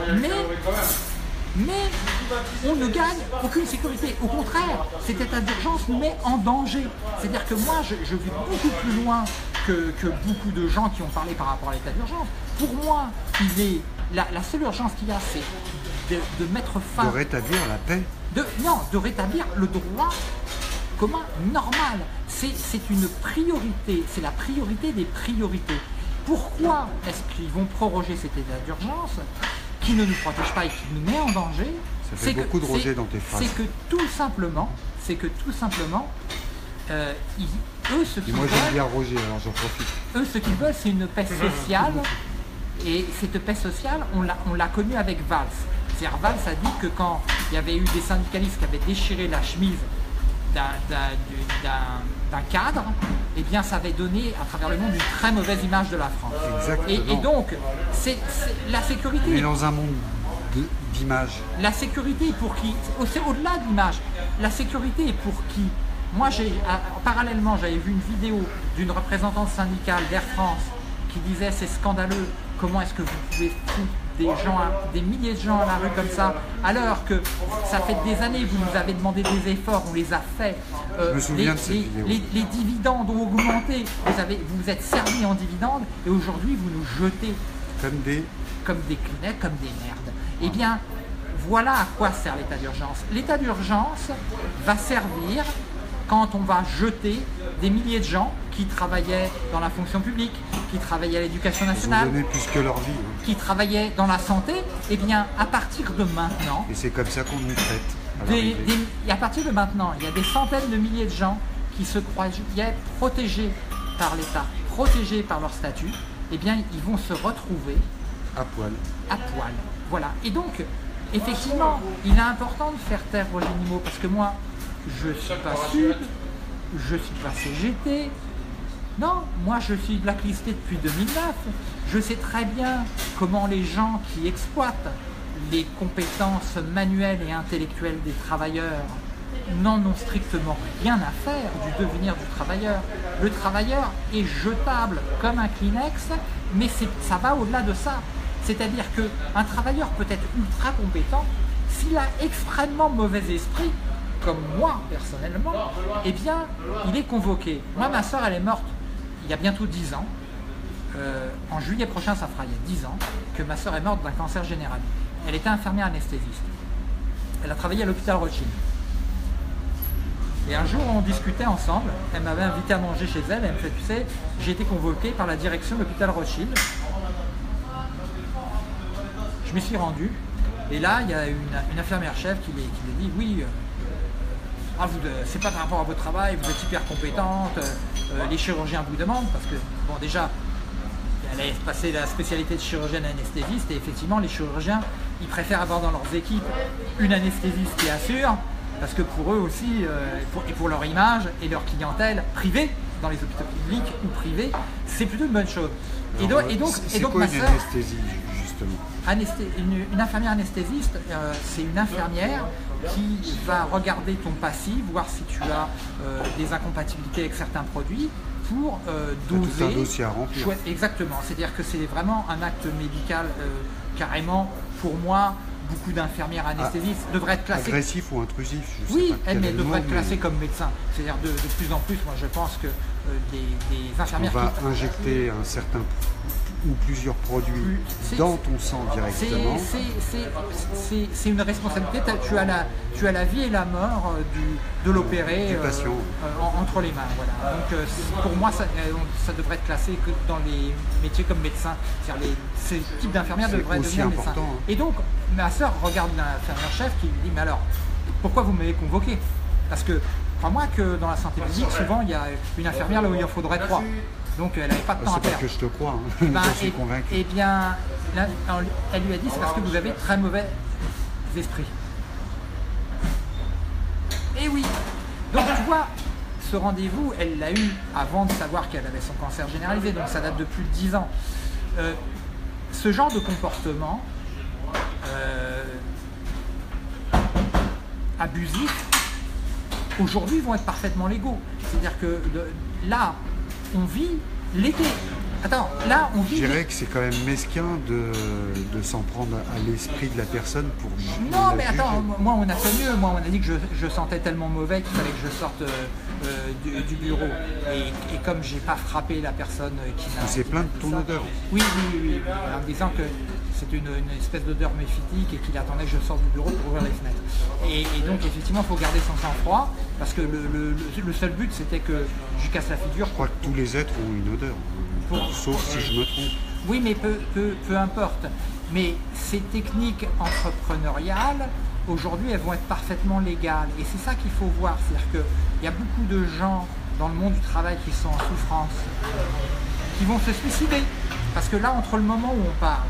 on ne gagne aucune sécurité. Au contraire, cet état d'urgence nous met en danger. C'est-à-dire que moi, je vais beaucoup plus loin que beaucoup de gens qui ont parlé par rapport à l'état d'urgence. Pour moi, la seule urgence qu'il y a, c'est de mettre fin... De rétablir la paix. De rétablir le droit commun normal. C'est une priorité, c'est la priorité des priorités. Pourquoi est-ce qu'ils vont proroger cet état d'urgence qui ne nous protège pas et qui nous met en danger? Ça fait beaucoup de Roger dans tes phrases. C'est que tout simplement, eux, ce qu'ils moi veulent... j'aime bien Roger, alors j'en profite. Eux, ce qu'ils veulent, c'est une paix sociale. Et cette paix sociale, on l'a connue avec Valls. C'est-à-dire, Valls a dit que quand il y avait eu des syndicalistes qui avaient déchiré la chemise d'un cadre, eh bien ça avait donné à travers le monde une très mauvaise image de la France. Exactement. Et donc, c'est la sécurité... On est dans un monde d'image. La sécurité est pour qui? C'est au-delà de l'image. La sécurité est pour qui? Moi, parallèlement, j'avais vu une vidéo d'une représentante syndicale d'Air France qui disait c'est scandaleux, comment est-ce que vous pouvez foutre des milliers de gens à la rue comme ça, alors que ça fait des années que vous nous avez demandé des efforts, on les a fait. Je me souviens de cette vidéo. Les dividendes ont augmenté, vous vous êtes servis en dividendes, et aujourd'hui vous nous jetez comme des clinets, comme des merdes. Eh bien, voilà à quoi sert l'état d'urgence. L'état d'urgence va servir quand on va jeter des milliers de gens qui travaillaient dans la fonction publique, qui travaillaient à l'éducation nationale, ils ont donné plus que leur vie, qui travaillaient dans la santé. Eh bien, à partir de maintenant... Et c'est comme ça qu'on nous traite. À partir de maintenant, il y a des centaines de milliers de gens qui se croyaient protégés par l'État, protégés par leur statut. Eh bien, ils vont se retrouver... À poil. À poil. Voilà. Et donc, effectivement, il est important de faire taire Roger Nimmo, parce que moi, je ne suis pas Sud, je ne suis pas CGT, Non, moi je suis blacklisté depuis 2009. Je sais très bien comment les gens qui exploitent les compétences manuelles et intellectuelles des travailleurs n'en ont strictement rien à faire du devenir du travailleur. Le travailleur est jetable comme un Kleenex, mais ça va au-delà de ça. C'est-à-dire qu'un travailleur peut être ultra compétent, s'il a extrêmement mauvais esprit, comme moi personnellement, eh bien, il est convoqué. Moi, ma soeur, elle est morte il y a bientôt 10 ans. En juillet prochain, ça fera il y a 10 ans que ma soeur est morte d'un cancer général. Elle était infirmière anesthésiste. Elle a travaillé à l'hôpital Rothschild. Et un jour, on discutait ensemble. Elle m'avait invité à manger chez elle. Elle me fait, tu sais, j'ai été convoqué par la direction de l'hôpital Rothschild. Je m'y suis rendu. Et là, il y a une infirmière chef qui lui dit, oui, c'est pas par rapport à votre travail, vous êtes hyper compétente, les chirurgiens vous demandent, parce que, bon, déjà, elle a passé la spécialité de chirurgienne anesthésiste, et effectivement, les chirurgiens, ils préfèrent avoir dans leurs équipes une anesthésiste qui assure, parce que pour eux aussi, et pour leur image et leur clientèle privée, dans les hôpitaux publics ou privés, c'est plutôt une bonne chose. Alors, et donc quoi ma une sœur, anesthésie, justement? une infirmière anesthésiste, c'est une infirmière qui va regarder ton passif, voir si tu as des incompatibilités avec certains produits pour doser. Tout un dossier à remplir. Exactement, c'est-à-dire que c'est vraiment un acte médical carrément, pour moi, beaucoup d'infirmières anesthésistes devraient être classées. Agressif ou intrusif, je oui, sais pas mais elles devraient être classées mais... comme médecins. C'est-à-dire de plus en plus, moi je pense que des infirmières on va injecter un certain ou plusieurs produits dans ton sang directement. C'est une responsabilité. Tu as la vie et la mort de l'opéré entre les mains. Voilà. Donc pour moi, ça devrait être classé que dans les métiers comme médecin. Ces types d'infirmières devraient devenir médecins. Hein. Et donc, ma sœur regarde l'infirmière chef qui lui dit, mais alors, pourquoi vous m'avez convoqué? Parce que, crois-moi que dans la santé publique, souvent, il y a une infirmière là où il en faudrait 3. Donc elle n'avait pas de temps à perdre. C'est pas que je te crois, hein. Je suis convaincu. Eh bien, là, elle lui a dit, c'est parce que vous avez très mauvais esprit. Et oui. Donc tu vois, ce rendez-vous, elle l'a eu avant de savoir qu'elle avait son cancer généralisé, donc ça date de plus de 10 ans. Ce genre de comportement abusif, aujourd'hui, vont être parfaitement légaux. C'est-à-dire que là, on vit l'été. Attends, là, on vit... Je dirais que c'est quand même mesquin de s'en prendre à l'esprit de la personne pour... Non, mais attends, moi, on a fait mieux. Moi, on a dit que je sentais tellement mauvais qu'il fallait que je sorte du bureau. Et comme j'ai pas frappé la personne qui m'a... C'est plein de ton odeur. Oui, en me disant que c'est une espèce d'odeur méphitique et qu'il attendait que je sorte du bureau pour ouvrir les fenêtres. Et donc, effectivement, il faut garder son sang-froid, parce que le seul but, c'était que je casse la figure. Je crois que tous les êtres ont une odeur, sauf si je me trompe. Oui, mais peu importe. Mais ces techniques entrepreneuriales, aujourd'hui, elles vont être parfaitement légales. Et c'est ça qu'il faut voir. C'est-à-dire qu'il y a beaucoup de gens dans le monde du travail qui sont en souffrance, qui vont se suicider. Parce que là, entre le moment où on parle,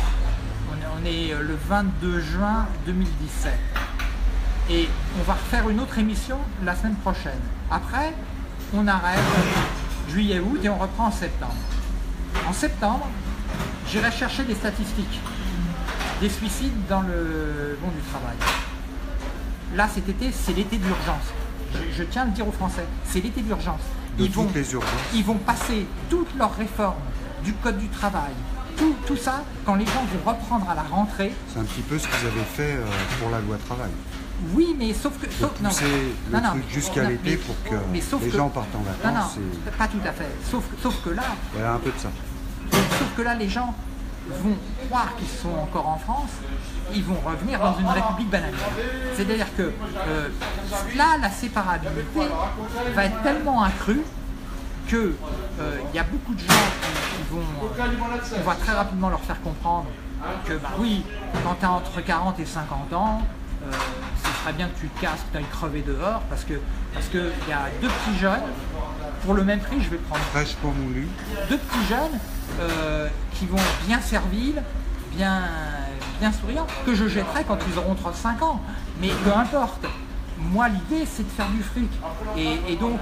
on est le 22 juin 2017. Et on va refaire une autre émission la semaine prochaine. Après, on arrête juillet-août et on reprend en septembre. En septembre, j'irai chercher des statistiques des suicides dans le monde du travail. Là, cet été, c'est l'été d'urgence. Je tiens à le dire aux Français, c'est l'été d'urgence. Ils vont passer toutes leurs réformes du Code du travail, tout ça, quand les gens vont reprendre à la rentrée. C'est un petit peu ce qu'ils avaient fait pour la loi travail. Oui, mais sauf que... pousser le truc jusqu'à l'été pour que les gens partent en vacances. Non, pas tout à fait. Sauf que là... Il y a un peu de ça. Sauf que là, les gens vont croire qu'ils sont encore en France, ils vont revenir dans une république bananière. C'est-à-dire que là, la séparabilité va être tellement accrue que y a beaucoup de gens qui vont... on va très rapidement leur faire comprendre que, bah oui, quand tu as entre 40 et 50 ans, ce serait bien que tu te casses, que tu ailles crever dehors, parce que y a deux petits jeunes, pour le même prix, je vais prendre fraîchement moulu, deux petits jeunes qui vont être bien serviles, bien souriants, que je jetterai quand ils auront 35 ans. Mais peu importe. moi, l'idée, c'est de faire du fric. Et donc,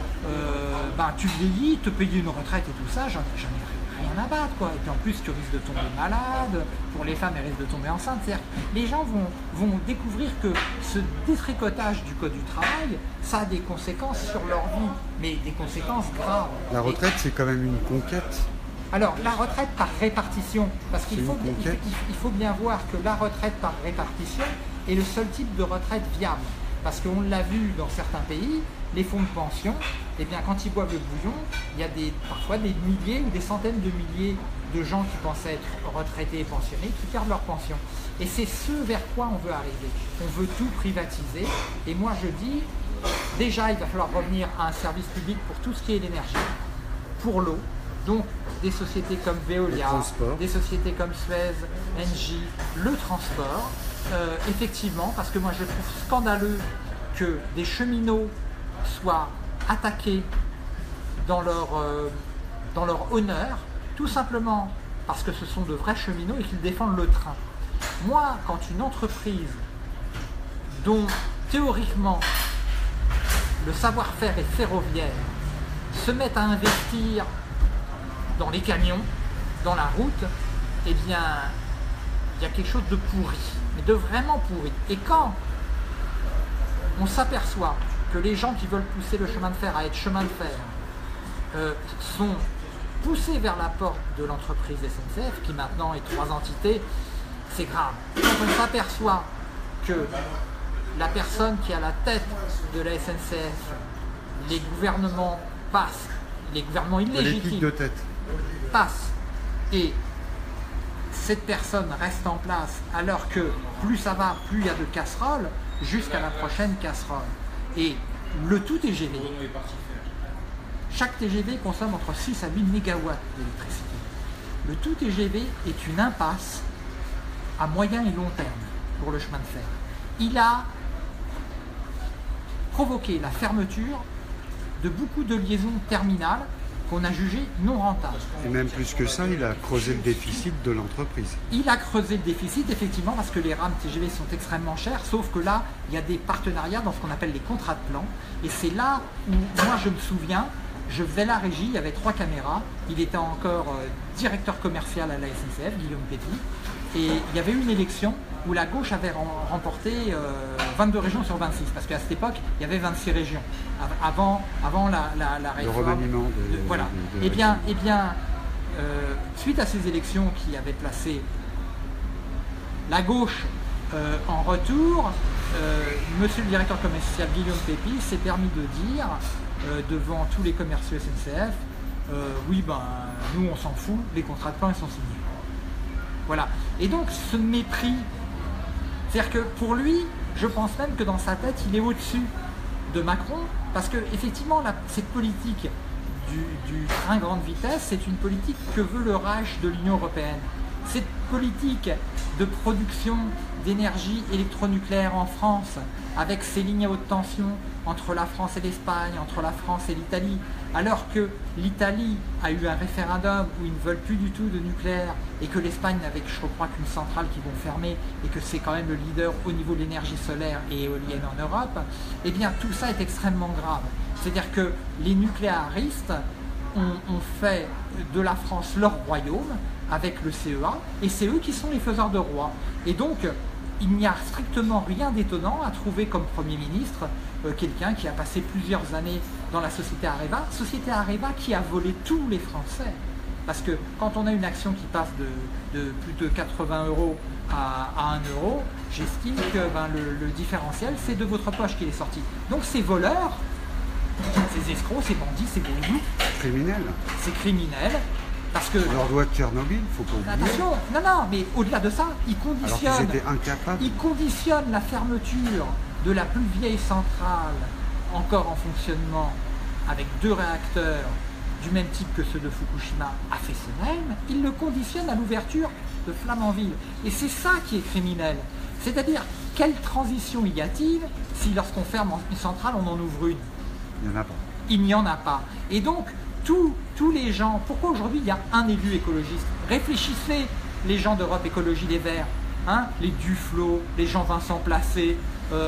tu vieillis, te payer une retraite et tout ça, j'en ai rien à battre, quoi. Et puis en plus, tu risques de tomber malade. Pour les femmes, elles risquent de tomber enceintes. C'est-à-dire, les gens vont découvrir que ce détricotage du code du travail, ça a des conséquences sur leur vie, mais des conséquences graves. La retraite, c'est quand même une conquête. Alors, la retraite par répartition, parce qu'il faut bien voir que la retraite par répartition est le seul type de retraite viable. Parce qu'on l'a vu dans certains pays, les fonds de pension, eh bien, quand ils boivent le bouillon, il y a parfois des milliers ou des centaines de milliers de gens qui pensaient être retraités et pensionnés qui perdent leur pension. Et c'est ce vers quoi on veut arriver. On veut tout privatiser. Et moi, je dis, déjà, il va falloir revenir à un service public pour tout ce qui est l'énergie, pour l'eau. Donc, des sociétés comme Veolia, des sociétés comme Suez, Engie, le transport. Effectivement, parce que moi je trouve scandaleux que des cheminots soient attaqués dans leur honneur, tout simplement parce que ce sont de vrais cheminots et qu'ils défendent le train. Moi, quand une entreprise dont théoriquement le savoir-faire est ferroviaire se met à investir dans les camions, dans la route, eh bien, il y a quelque chose de pourri, mais de vraiment pourri. Et quand on s'aperçoit que les gens qui veulent pousser le chemin de fer à être chemin de fer sont poussés vers la porte de l'entreprise SNCF, qui maintenant est 3 entités, c'est grave. Quand on s'aperçoit que la personne qui est à la tête de la SNCF, les gouvernements passent, les gouvernements illégitimes de tête passent, et cette personne reste en place alors que plus ça va, plus il y a de casseroles, jusqu'à la prochaine casserole. Et le tout TGV, chaque TGV consomme entre 6 à 8 mégawatts d'électricité. Le tout TGV est une impasse à moyen et long terme pour le chemin de fer. Il a provoqué la fermeture de beaucoup de liaisons terminales qu'on a jugé non rentable. Et même plus que ça, il a creusé le déficit de l'entreprise. Il a creusé le déficit, effectivement, parce que les rames TGV sont extrêmement chères, sauf que là, il y a des partenariats dans ce qu'on appelle les contrats de plan. Et c'est là où, moi, je me souviens, je faisais la régie, il y avait 3 caméras, il était encore directeur commercial à la SNCF, Guillaume Pépi, et il y avait eu une élection où la gauche avait remporté 22 régions sur 26, parce qu'à cette époque, il y avait 26 régions, avant la réforme. Le remaniement voilà. Eh bien, suite à ces élections qui avaient placé la gauche en retour, monsieur le directeur commercial Guillaume Pépi s'est permis de dire, devant tous les commerciaux SNCF, oui, nous on s'en fout, les contrats de plan ils sont signés. Voilà. Et donc ce mépris, c'est-à-dire que pour lui, je pense même que dans sa tête, il est au-dessus de Macron, parce que effectivement, cette politique du train grande vitesse, c'est une politique que veut le Reich de l'Union européenne. Cette politique de production d'énergie électronucléaire en France, avec ces lignes à haute tension entre la France et l'Espagne, entre la France et l'Italie, alors que l'Italie a eu un référendum où ils ne veulent plus du tout de nucléaire et que l'Espagne n'avait, je crois, qu'une centrale qui vont fermer et que c'est quand même le leader au niveau de l'énergie solaire et éolienne en Europe, eh bien tout ça est extrêmement grave. C'est-à-dire que les nucléaristes ont fait de la France leur royaume avec le CEA, et c'est eux qui sont les faiseurs de roi. Et donc, il n'y a strictement rien d'étonnant à trouver comme Premier ministre quelqu'un qui a passé plusieurs années dans la société Areva qui a volé tous les Français. Parce que quand on a une action qui passe de plus de 80 € à 1 €, j'estime que le différentiel, c'est de votre poche qu'il est sorti. Donc ces voleurs, ces escrocs, ces bandits, ces voyous, c'est criminel. Parce que, on leur doit Tchernobyl, il faut pas oublier. Attention, non, mais au-delà de ça, ils conditionnent la fermeture de la plus vieille centrale encore en fonctionnement avec 2 réacteurs du même type que ceux de Fukushima à Fessenheim, ils le conditionnent à l'ouverture de Flamanville. Et c'est ça qui est criminel. C'est-à-dire, quelle transition y a-t-il si lorsqu'on ferme une centrale, on en ouvre une? Il n'y en a pas. Il n'y en a pas. Et donc, tous les gens, pourquoi aujourd'hui il y a un élu écologiste? Réfléchissez, les gens d'Europe Écologie Les Verts, hein, les Duflo, les Jean-Vincent Placé,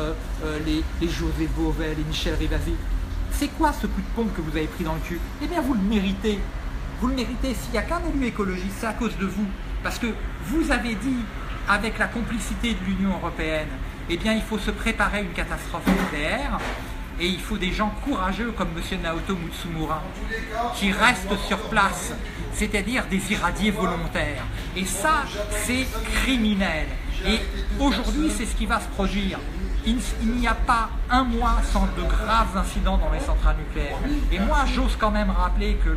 les José Bové, les Michel Rivasi. C'est quoi ce coup de pompe que vous avez pris dans le cul? Eh bien, vous le méritez. Vous le méritez. S'il n'y a qu'un élu écologiste, c'est à cause de vous. Parce que vous avez dit, avec la complicité de l'Union européenne, eh bien, il faut se préparer à une catastrophe nucléaire. Et il faut des gens courageux comme M. Naoto Mutsumura qui restent sur place, c'est-à-dire des irradiés volontaires. Et ça, c'est criminel. Et aujourd'hui, c'est ce qui va se produire. Il n'y a pas un mois sans de graves incidents dans les centrales nucléaires. Et moi, j'ose quand même rappeler que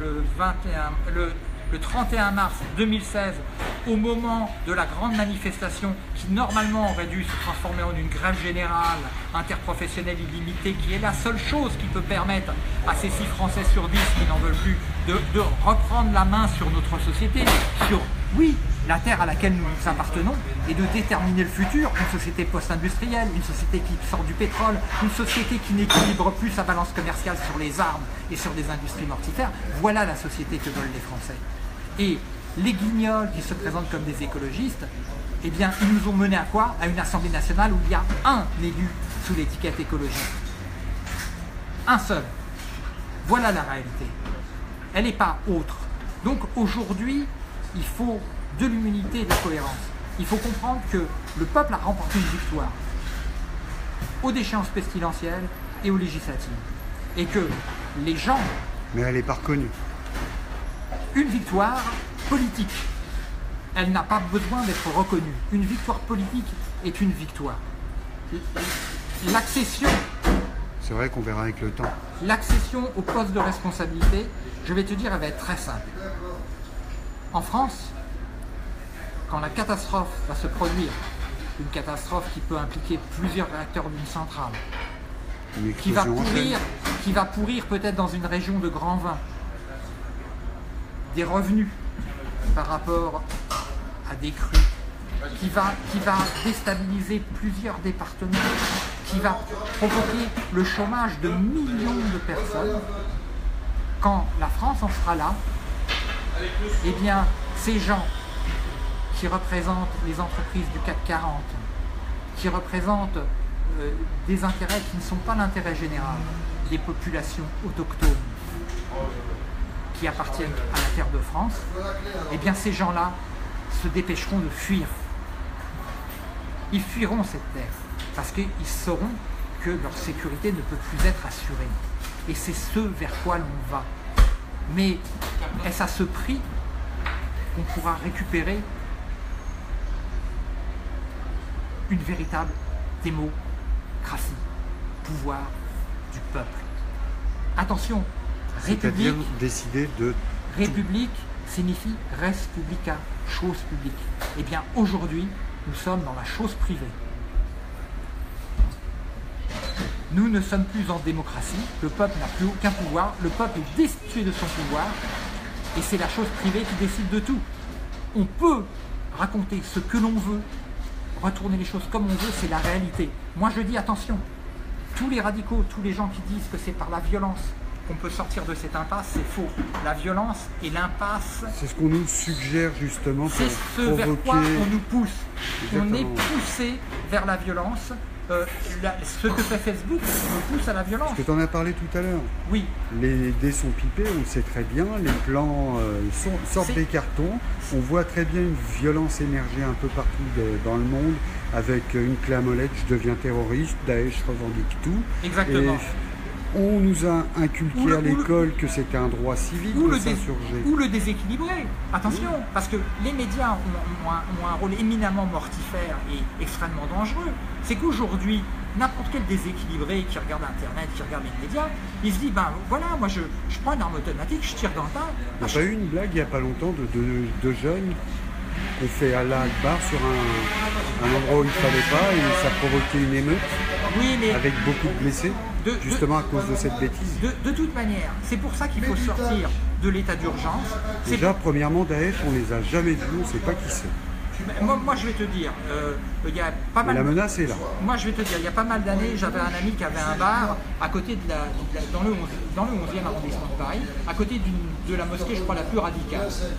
le 31 mars 2016, au moment de la grande manifestation qui normalement aurait dû se transformer en une grève générale interprofessionnelle illimitée, qui est la seule chose qui peut permettre à ces 6 Français sur 10 qui n'en veulent plus de reprendre la main sur notre société, sur, oui, la terre à laquelle nous appartenons, et de déterminer le futur, une société post-industrielle, une société qui sort du pétrole, une société qui n'équilibre plus sa balance commerciale sur les armes et sur des industries mortifères. Voilà la société que veulent les Français. Et les guignols qui se présentent comme des écologistes, eh bien, ils nous ont menés à quoi? À une Assemblée nationale où il y a un élu sous l'étiquette écologiste. Un seul. Voilà la réalité. Elle n'est pas autre. Donc aujourd'hui, il faut de l'humilité et de la cohérence. Il faut comprendre que le peuple a remporté une victoire aux déchéances pestilentielles et aux législatives. Et que les gens... Mais elle n'est pas reconnue. Une victoire politique, elle n'a pas besoin d'être reconnue. Une victoire politique est une victoire. L'accession... C'est vrai qu'on verra avec le temps. L'accession au poste de responsabilité, je vais te dire, elle va être très simple. En France, quand la catastrophe va se produire, une catastrophe qui peut impliquer plusieurs réacteurs d'une centrale, qui va pourrir peut-être dans une région de grand vin, des revenus par rapport à des crues, qui va déstabiliser plusieurs départements, qui va provoquer le chômage de millions de personnes. Quand la France en sera là, eh bien, ces gens qui représentent les entreprises du CAC 40, qui représentent des intérêts qui ne sont pas l'intérêt général, des populations autochtones qui appartiennent à la terre de France, eh bien ces gens-là se dépêcheront de fuir. Ils fuiront cette terre parce qu'ils sauront que leur sécurité ne peut plus être assurée. Et c'est ce vers quoi l'on va. Mais est-ce à ce prix qu'on pourra récupérer une véritable démocratie, pouvoir du peuple? Attention, c'est-à-dire décider de... République signifie res publica, chose publique. Eh bien aujourd'hui, nous sommes dans la chose privée. Nous ne sommes plus en démocratie, le peuple n'a plus aucun pouvoir, le peuple est destitué de son pouvoir, et c'est la chose privée qui décide de tout. On peut raconter ce que l'on veut, retourner les choses comme on veut, c'est la réalité. Moi je dis attention, tous les radicaux, tous les gens qui disent que c'est par la violence qu'on peut sortir de cette impasse, c'est faux. La violence et l'impasse... C'est ce qu'on nous suggère justement pour provoquer... C'est ce vers quoi on nous pousse. Exactement. On est poussé vers la violence. Ce que fait Facebook nous pousse à la violence. Parce que tu en as parlé tout à l'heure. Oui. Les dés sont pipés, on le sait très bien, les plans sortent des cartons, on voit très bien une violence émerger un peu partout dans le monde, avec une clé à molette, je deviens terroriste, Daesh revendique tout. Exactement. Et on nous a inculqué à l'école que c'était un droit civique de s'insurger. Ou le déséquilibrer. Attention, parce que les médias ont un rôle éminemment mortifère et extrêmement dangereux. C'est qu'aujourd'hui, n'importe quel déséquilibré qui regarde Internet, qui regarde les médias, il se dit, ben voilà, moi je prends une arme automatique, je tire dans le tas. Il n'y a pas eu une blague il n'y a pas longtemps de jeunes qui ont fait Allah Akbar sur un endroit où il ne fallait pas et ça a provoqué une émeute, oui, mais avec beaucoup de blessés, justement à cause de cette bêtise. De toute manière, c'est pour ça qu'il faut sortir de l'état d'urgence. Déjà, premièrement, Daesh, on les a jamais vus, on ne sait pas qui c'est. Moi, je vais te dire, il y a pas mal. Mais la menace est là. Moi, je vais te dire, il y a pas mal d'années, j'avais un ami qui avait un bar à côté dans le 11e arrondissement de Paris, à côté de la mosquée, je crois, la plus radicale.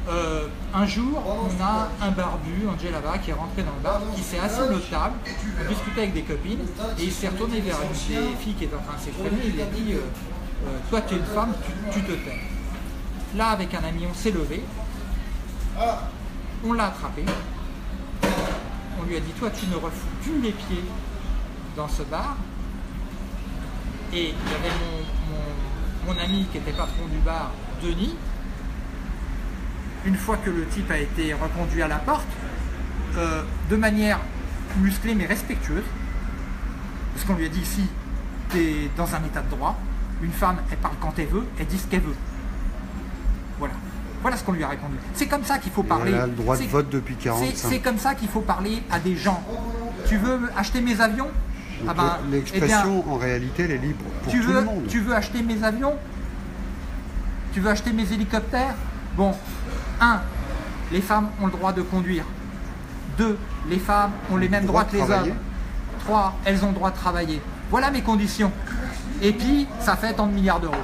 Un jour, on a un barbu, Angelava, qui est rentré dans le bar, qui s'est assis à notre table, on discutait avec des copines, et il s'est retourné vers une des filles qui était en train de s'exprimer, et il a dit toi tu es une femme, tu te tais. Là, avec un ami, on s'est levé, on l'a attrapé, on lui a dit toi tu ne refous plus les pieds dans ce bar, et il y avait mon ami qui était patron du bar, Denis. Une fois que le type a été reconduit à la porte, de manière musclée mais respectueuse, parce qu'on lui a dit ici, tu es dans un état de droit, une femme, elle parle quand elle veut, elle dit ce qu'elle veut. Voilà. Voilà ce qu'on lui a répondu. C'est comme ça qu'il faut parler. Elle a le droit de vote depuis 45. C'est comme ça qu'il faut parler à des gens. Tu veux acheter mes avions? Ah ben, l'expression, en réalité, elle est libre pour tout le monde. Tu veux acheter mes avions? Tu veux acheter mes hélicoptères? Bon, 1, les femmes ont le droit de conduire. 2, les femmes ont les mêmes droits que les hommes. 3, elles ont le droit de travailler. Voilà mes conditions. Et puis, ça fait tant de milliards d'euros.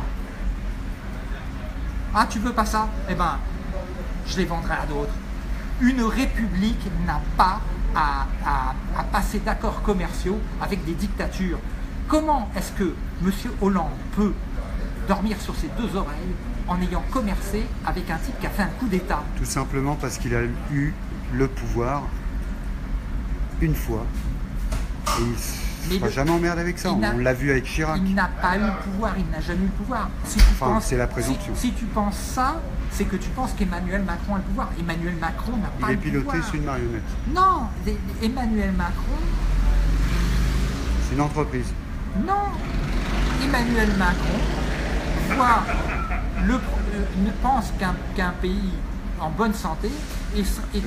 Ah, tu veux pas ça? Eh ben, je les vendrai à d'autres. Une république n'a pas à passer d'accords commerciaux avec des dictatures. Comment est-ce que M. Hollande peut dormir sur ses deux oreilles en ayant commercé avec un type qui a fait un coup d'État? Tout simplement parce qu'il a eu le pouvoir une fois. Et il ne sera jamais emmerdé avec ça. On l'a vu avec Chirac. Il n'a pas eu le pouvoir, il n'a jamais eu le pouvoir. Si c'est la présomption. Si tu penses ça, c'est que tu penses qu'Emmanuel Macron a le pouvoir. Emmanuel Macron n'a pas le pouvoir. Il est piloté sur une marionnette. Non, Emmanuel Macron... C'est une entreprise. Non, Emmanuel Macron pense qu'un pays en bonne santé est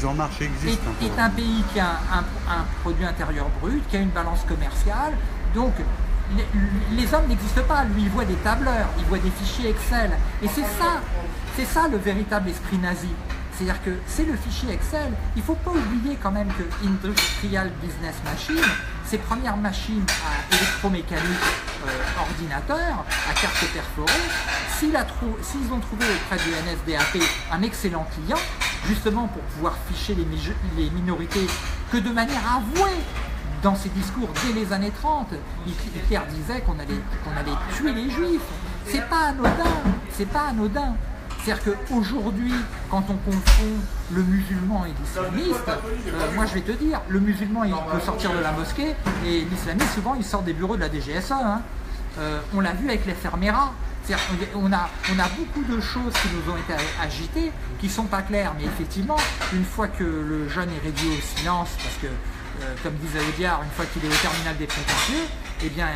un pays qui a un produit intérieur brut, qui a une balance commerciale. Donc les hommes n'existent pas. Lui, il voit des tableurs, il voit des fichiers Excel. Et c'est ça le véritable esprit nazi. C'est-à-dire que c'est le fichier Excel. Il ne faut pas oublier quand même que Industrial Business Machine, ces premières machines à électromécanique, ordinateur, à carte perforée, s'ils ont trouvé auprès du NSDAP un excellent client, justement pour pouvoir ficher les minorités, que de manière avouée, dans ses discours dès les années 30, Hitler disait qu'on allait tuer les juifs. C'est pas anodin, c'est pas anodin. C'est-à-dire qu'aujourd'hui, quand on confond le musulman et l'islamiste, moi je vais te dire, le musulman il peut sortir de la mosquée et l'islamiste souvent il sort des bureaux de la DGSE. Hein. On l'a vu avec les fermeras. On a beaucoup de choses qui nous ont été agitées qui ne sont pas claires, mais effectivement, une fois que le jeune est réduit au silence, parce que comme disait Audiard, une fois qu'il est au terminal des prétentieux, eh bien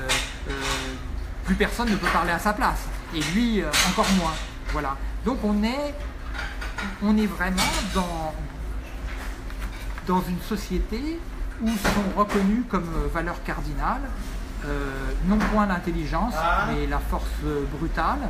plus personne ne peut parler à sa place. Et lui, encore moins. Voilà. Donc on est vraiment dans une société où sont reconnus comme valeurs cardinales non point l'intelligence, mais la force brutale,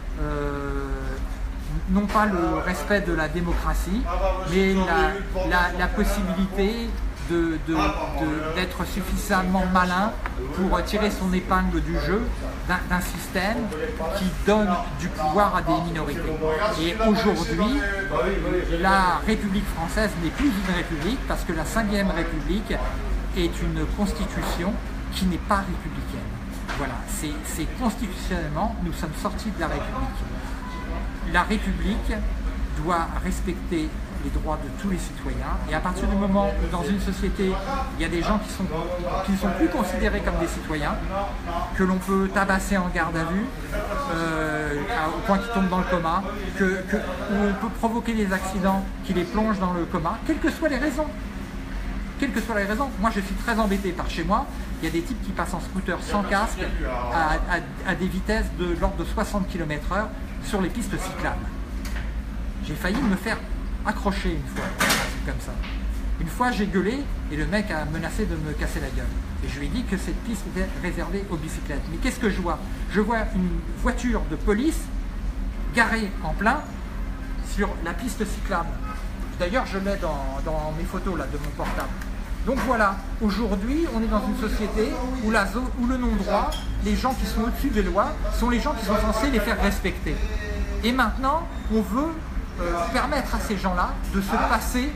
non pas le respect de la démocratie, mais la possibilité d'être suffisamment malin pour tirer son épingle du jeu d'un système qui donne du pouvoir à des minorités. Et aujourd'hui, la République française n'est plus une république parce que la 5e République est une constitution qui n'est pas républicaine. Voilà, c'est constitutionnellement, nous sommes sortis de la République. La République doit respecter les droits de tous les citoyens, et à partir du moment où dans une société il y a des gens qui ne sont plus considérés comme des citoyens, que l'on peut tabasser en garde à vue au point qu'ils tombent dans le coma, où on peut provoquer des accidents qui les plongent dans le coma, quelles que soient les raisons. Quelles que soient les raisons. Moi je suis très embêté par chez moi, il y a des types qui passent en scooter sans casque à des vitesses de l'ordre de 60 km/h sur les pistes cyclables. J'ai failli me faire accrocher une fois, comme ça. Une fois j'ai gueulé et le mec a menacé de me casser la gueule. Et je lui ai dit que cette piste était réservée aux bicyclettes. Mais qu'est-ce que je vois? Je vois une voiture de police garée en plein sur la piste cyclable. D'ailleurs je l'ai dans mes photos là, de mon portable. Donc voilà, aujourd'hui on est dans une société où le non-droit, les gens qui sont au-dessus des lois, sont les gens qui sont censés les faire respecter. Et maintenant, on veut permettre à ces gens-là de se passer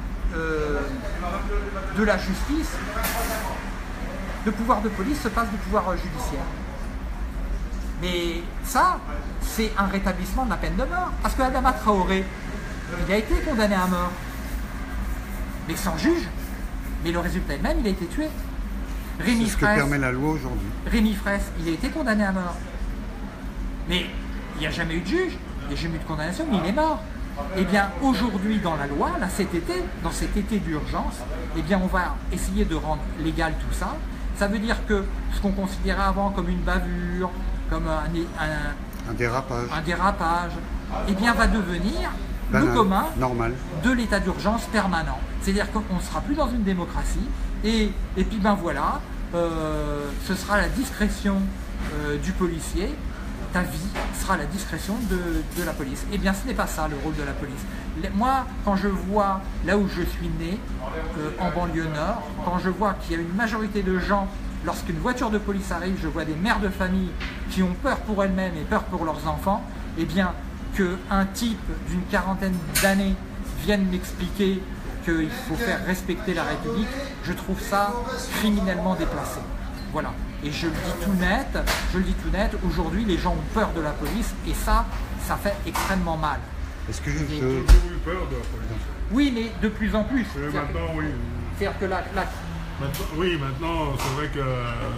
de la justice. Le pouvoir de police se passe du pouvoir judiciaire. Mais ça, c'est un rétablissement de la peine de mort. Parce que Adama Traoré, il a été condamné à mort. Mais sans juge. Mais le résultat est le même, il a été tué. C'est ce que permet la loi aujourd'hui. Rémi Fraisse, il a été condamné à mort. Mais il n'y a jamais eu de juge, il n'y a jamais eu de condamnation, mais il est mort. Eh bien, aujourd'hui, dans la loi, là, cet été, dans cet été d'urgence, eh bien, on va essayer de rendre légal tout ça. Ça veut dire que ce qu'on considérait avant comme une bavure, comme un dérapage, eh bien, va devenir le commun de l'état d'urgence permanent. C'est-à-dire qu'on ne sera plus dans une démocratie, et puis ben voilà, ce sera la discrétion du policier. Ta vie sera la discrétion de la police. Eh bien, ce n'est pas ça le rôle de la police. Moi, quand je vois là où je suis né, en banlieue nord, quand je vois qu'il y a une majorité de gens, lorsqu'une voiture de police arrive, je vois des mères de famille qui ont peur pour elles-mêmes et peur pour leurs enfants, eh bien, qu'un type d'une quarantaine d'années vienne m'expliquer qu'il faut faire respecter la République, je trouve ça criminellement déplacé. Voilà. Et je le dis tout net, aujourd'hui les gens ont peur de la police et ça fait extrêmement mal. Est-ce que j'ai toujours eu peur de la police? Oui, mais de plus en plus. Maintenant, oui. C'est-à-dire que maintenant, c'est vrai que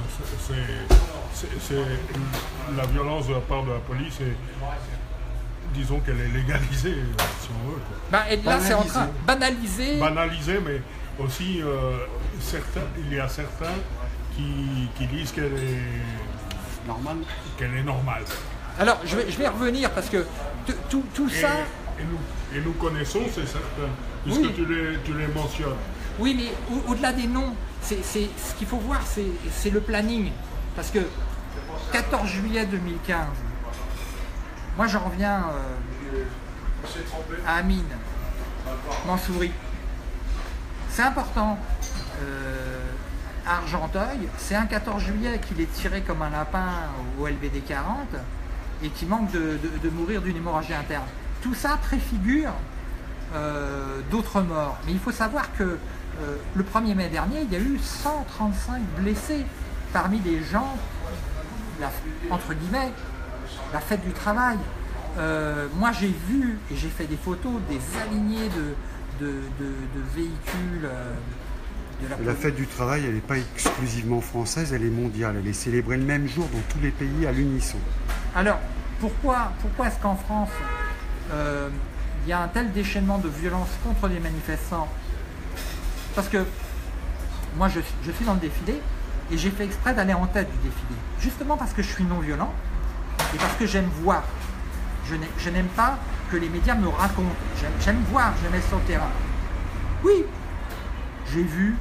c'est la violence de la part de la police et disons qu'elle est légalisée, si on veut. Et là, c'est en train banaliser. Banaliser, mais aussi il y a certains qui disent qu'elle est normale. Alors, je vais revenir parce que tout ça... Et nous connaissons, c'est certain, puisque tu les mentionnes. Oui, mais au-delà des noms, ce qu'il faut voir, c'est le planning. Parce que 14 juillet 2015, moi j'en reviens à Amine Mansouri. C'est important. À Argenteuil, c'est un 14 juillet qu'il est tiré comme un lapin au LBD 40 et qui manque de mourir d'une hémorragie interne. Tout ça préfigure d'autres morts. Mais il faut savoir que le 1er mai dernier, il y a eu 135 blessés parmi les gens, entre guillemets, la fête du travail. Moi j'ai vu et j'ai fait des photos des alignés de véhicules. La fête du travail, elle n'est pas exclusivement française, elle est mondiale. Elle est célébrée le même jour dans tous les pays à l'unisson. Alors, pourquoi est-ce qu'en France, il y a un tel déchaînement de violence contre les manifestants? Parce que moi, je suis dans le défilé et j'ai fait exprès d'aller en tête du défilé. Justement parce que je suis non-violent et parce que j'aime voir. Je n'aime pas que les médias me racontent. J'aime voir, j'aime être sur le terrain. Oui, j'ai vu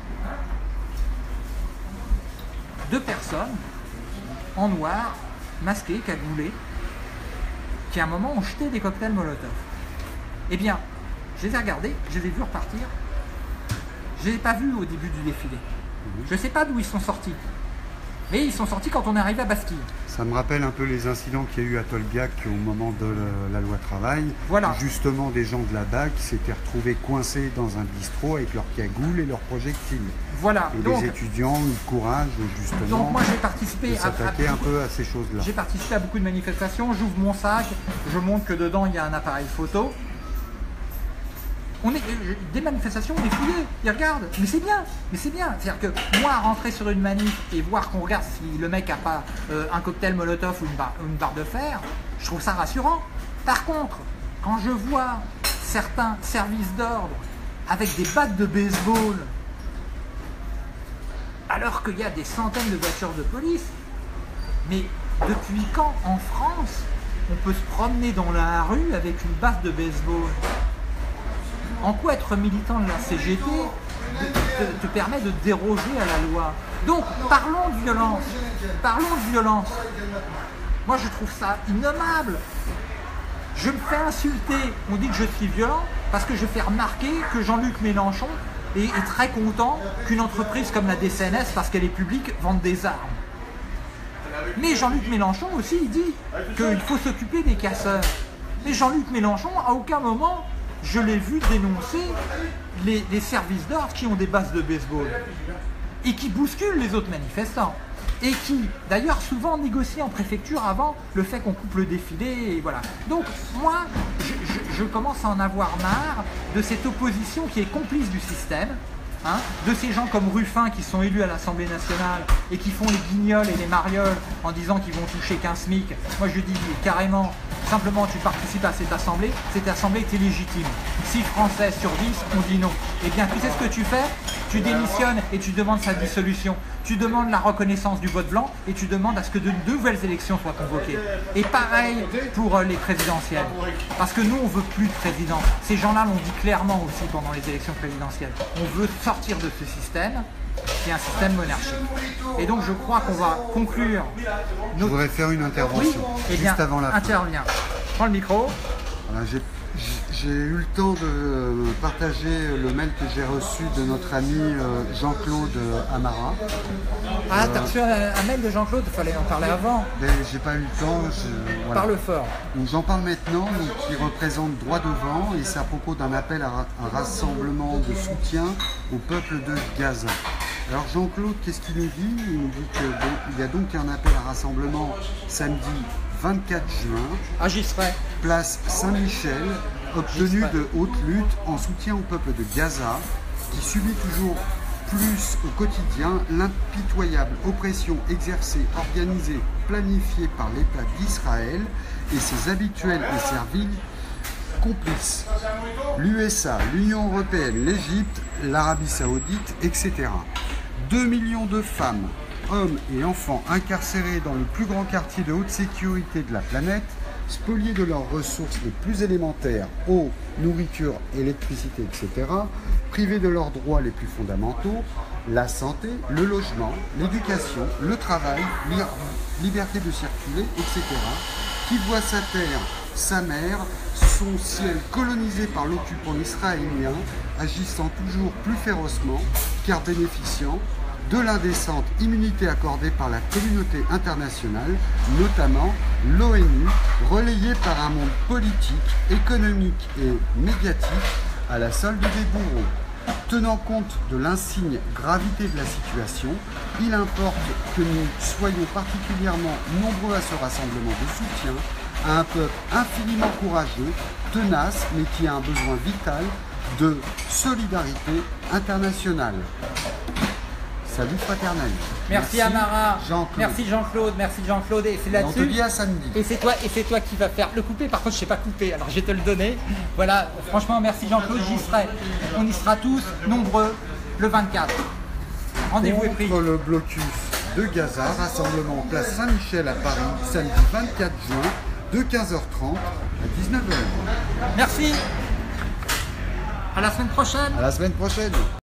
2 personnes en noir, masquées, cagoulées, qui à un moment ont jeté des cocktails Molotov. Eh bien, je les ai regardés, je les ai vus repartir. Je ne les ai pas vus au début du défilé. Je ne sais pas d'où ils sont sortis. Mais ils sont sortis quand on est arrivé à Bastille. Ça me rappelle un peu les incidents qu'il y a eu à Tolbiac au moment de la loi travail. Voilà. Justement, des gens de la BAC s'étaient retrouvés coincés dans un bistrot avec leurs cagoules et leurs projectiles. Voilà. Et donc, les étudiants ont eu le courage, justement, donc moi, j'ai participé de s'attaquer un peu à ces choses-là. J'ai participé à beaucoup de manifestations. J'ouvre mon sac, je montre que dedans, il y a un appareil photo. Des manifestations, on est fouillés, ils regardent, mais c'est bien. C'est-à-dire que moi, rentrer sur une manif et voir qu'on regarde si le mec a pas un cocktail Molotov ou une barre de fer, je trouve ça rassurant. Par contre, quand je vois certains services d'ordre avec des battes de baseball, alors qu'il y a des centaines de voitures de police, mais depuis quand en France, on peut se promener dans la rue avec une batte de baseball? En quoi être militant de la CGT te permet de déroger à la loi? Donc, parlons de violence. Moi, je trouve ça innommable. Je me fais insulter. On dit que je suis violent parce que je fais remarquer que Jean-Luc Mélenchon est très content qu'une entreprise comme la DCNS, parce qu'elle est publique, vende des armes. Mais Jean-Luc Mélenchon aussi, il dit qu'il faut s'occuper des casseurs. Mais Jean-Luc Mélenchon, à aucun moment, je l'ai vu dénoncer les services d'ordre qui ont des bases de baseball et qui bousculent les autres manifestants. Et qui, d'ailleurs, souvent négocient en préfecture avant le fait qu'on coupe le défilé, et voilà. Donc, moi, je commence à en avoir marre de cette opposition qui est complice du système, hein, de ces gens comme Ruffin qui sont élus à l'Assemblée nationale et qui font les guignols et les marioles en disant qu'ils vont toucher qu'un SMIC. Moi, je dis carrément, simplement, tu participes à cette assemblée est légitime. 6 Français sur 10 ont dit non. Eh bien, tu sais ce que tu fais? Tu démissionnes et tu demandes sa dissolution. Tu demandes la reconnaissance du vote blanc et tu demandes à ce que de nouvelles élections soient convoquées. Et pareil pour les présidentielles. Parce que nous, on ne veut plus de président. Ces gens-là l'ont dit clairement aussi pendant les élections présidentielles. On veut sortir de ce système qui est un système monarchique. Et donc, je crois qu'on va conclure. Je voudrais faire une intervention juste avant la fin. Interviens. Prends le micro. Voilà, j'ai eu le temps de partager le mail que j'ai reçu de notre ami Jean-Claude Amara. Ah, t'as reçu un mail de Jean-Claude, il fallait en parler avant. J'ai pas eu le temps. Voilà. Parle fort. Donc j'en parle maintenant, qui représente Droit Devant, et c'est à propos d'un appel à un rassemblement de soutien au peuple de Gaza. Alors Jean-Claude, qu'est-ce qu'il nous dit? Il nous dit qu'il y a donc un appel à rassemblement samedi 24 juin, ah, j'y serai. Place Saint-Michel, obtenu de haute lutte en soutien au peuple de Gaza, qui subit toujours plus au quotidien l'impitoyable oppression exercée, organisée, planifiée par l'État d'Israël et ses habituels et serviles complices. L'USA, l'Union européenne, l'Égypte, l'Arabie saoudite, etc. 2 millions de femmes, hommes et enfants incarcérés dans le plus grand quartier de haute sécurité de la planète, spoliés de leurs ressources les plus élémentaires, eau, nourriture, électricité, etc., privés de leurs droits les plus fondamentaux, la santé, le logement, l'éducation, le travail, liberté de circuler, etc., qui voit sa terre, sa mer, son ciel colonisé par l'occupant israélien, agissant toujours plus férocement, car bénéficiant de l'indécente immunité accordée par la communauté internationale, notamment l'ONU, relayée par un monde politique, économique et médiatique à la solde des bourreaux. Tenant compte de l'insigne gravité de la situation, il importe que nous soyons particulièrement nombreux à ce rassemblement de soutien à un peuple infiniment courageux, tenace, mais qui a un besoin vital de solidarité internationale. Salut fraternel. Merci Amara. Jean-Claude. Merci Jean-Claude. Merci Jean-Claude. Et c'est là-dessus. On te dit à samedi. Et c'est toi qui vas faire le couper. Par contre, je sais pas couper. Alors je vais te le donner. Voilà. Franchement, merci Jean-Claude. J'y serai. On y sera tous nombreux le 24. Rendez-vous est pris. Contre le blocus de Gaza, rassemblement place Saint-Michel à Paris, samedi 24 juin, de 15h30 à 19h. Merci. À la semaine prochaine. À la semaine prochaine.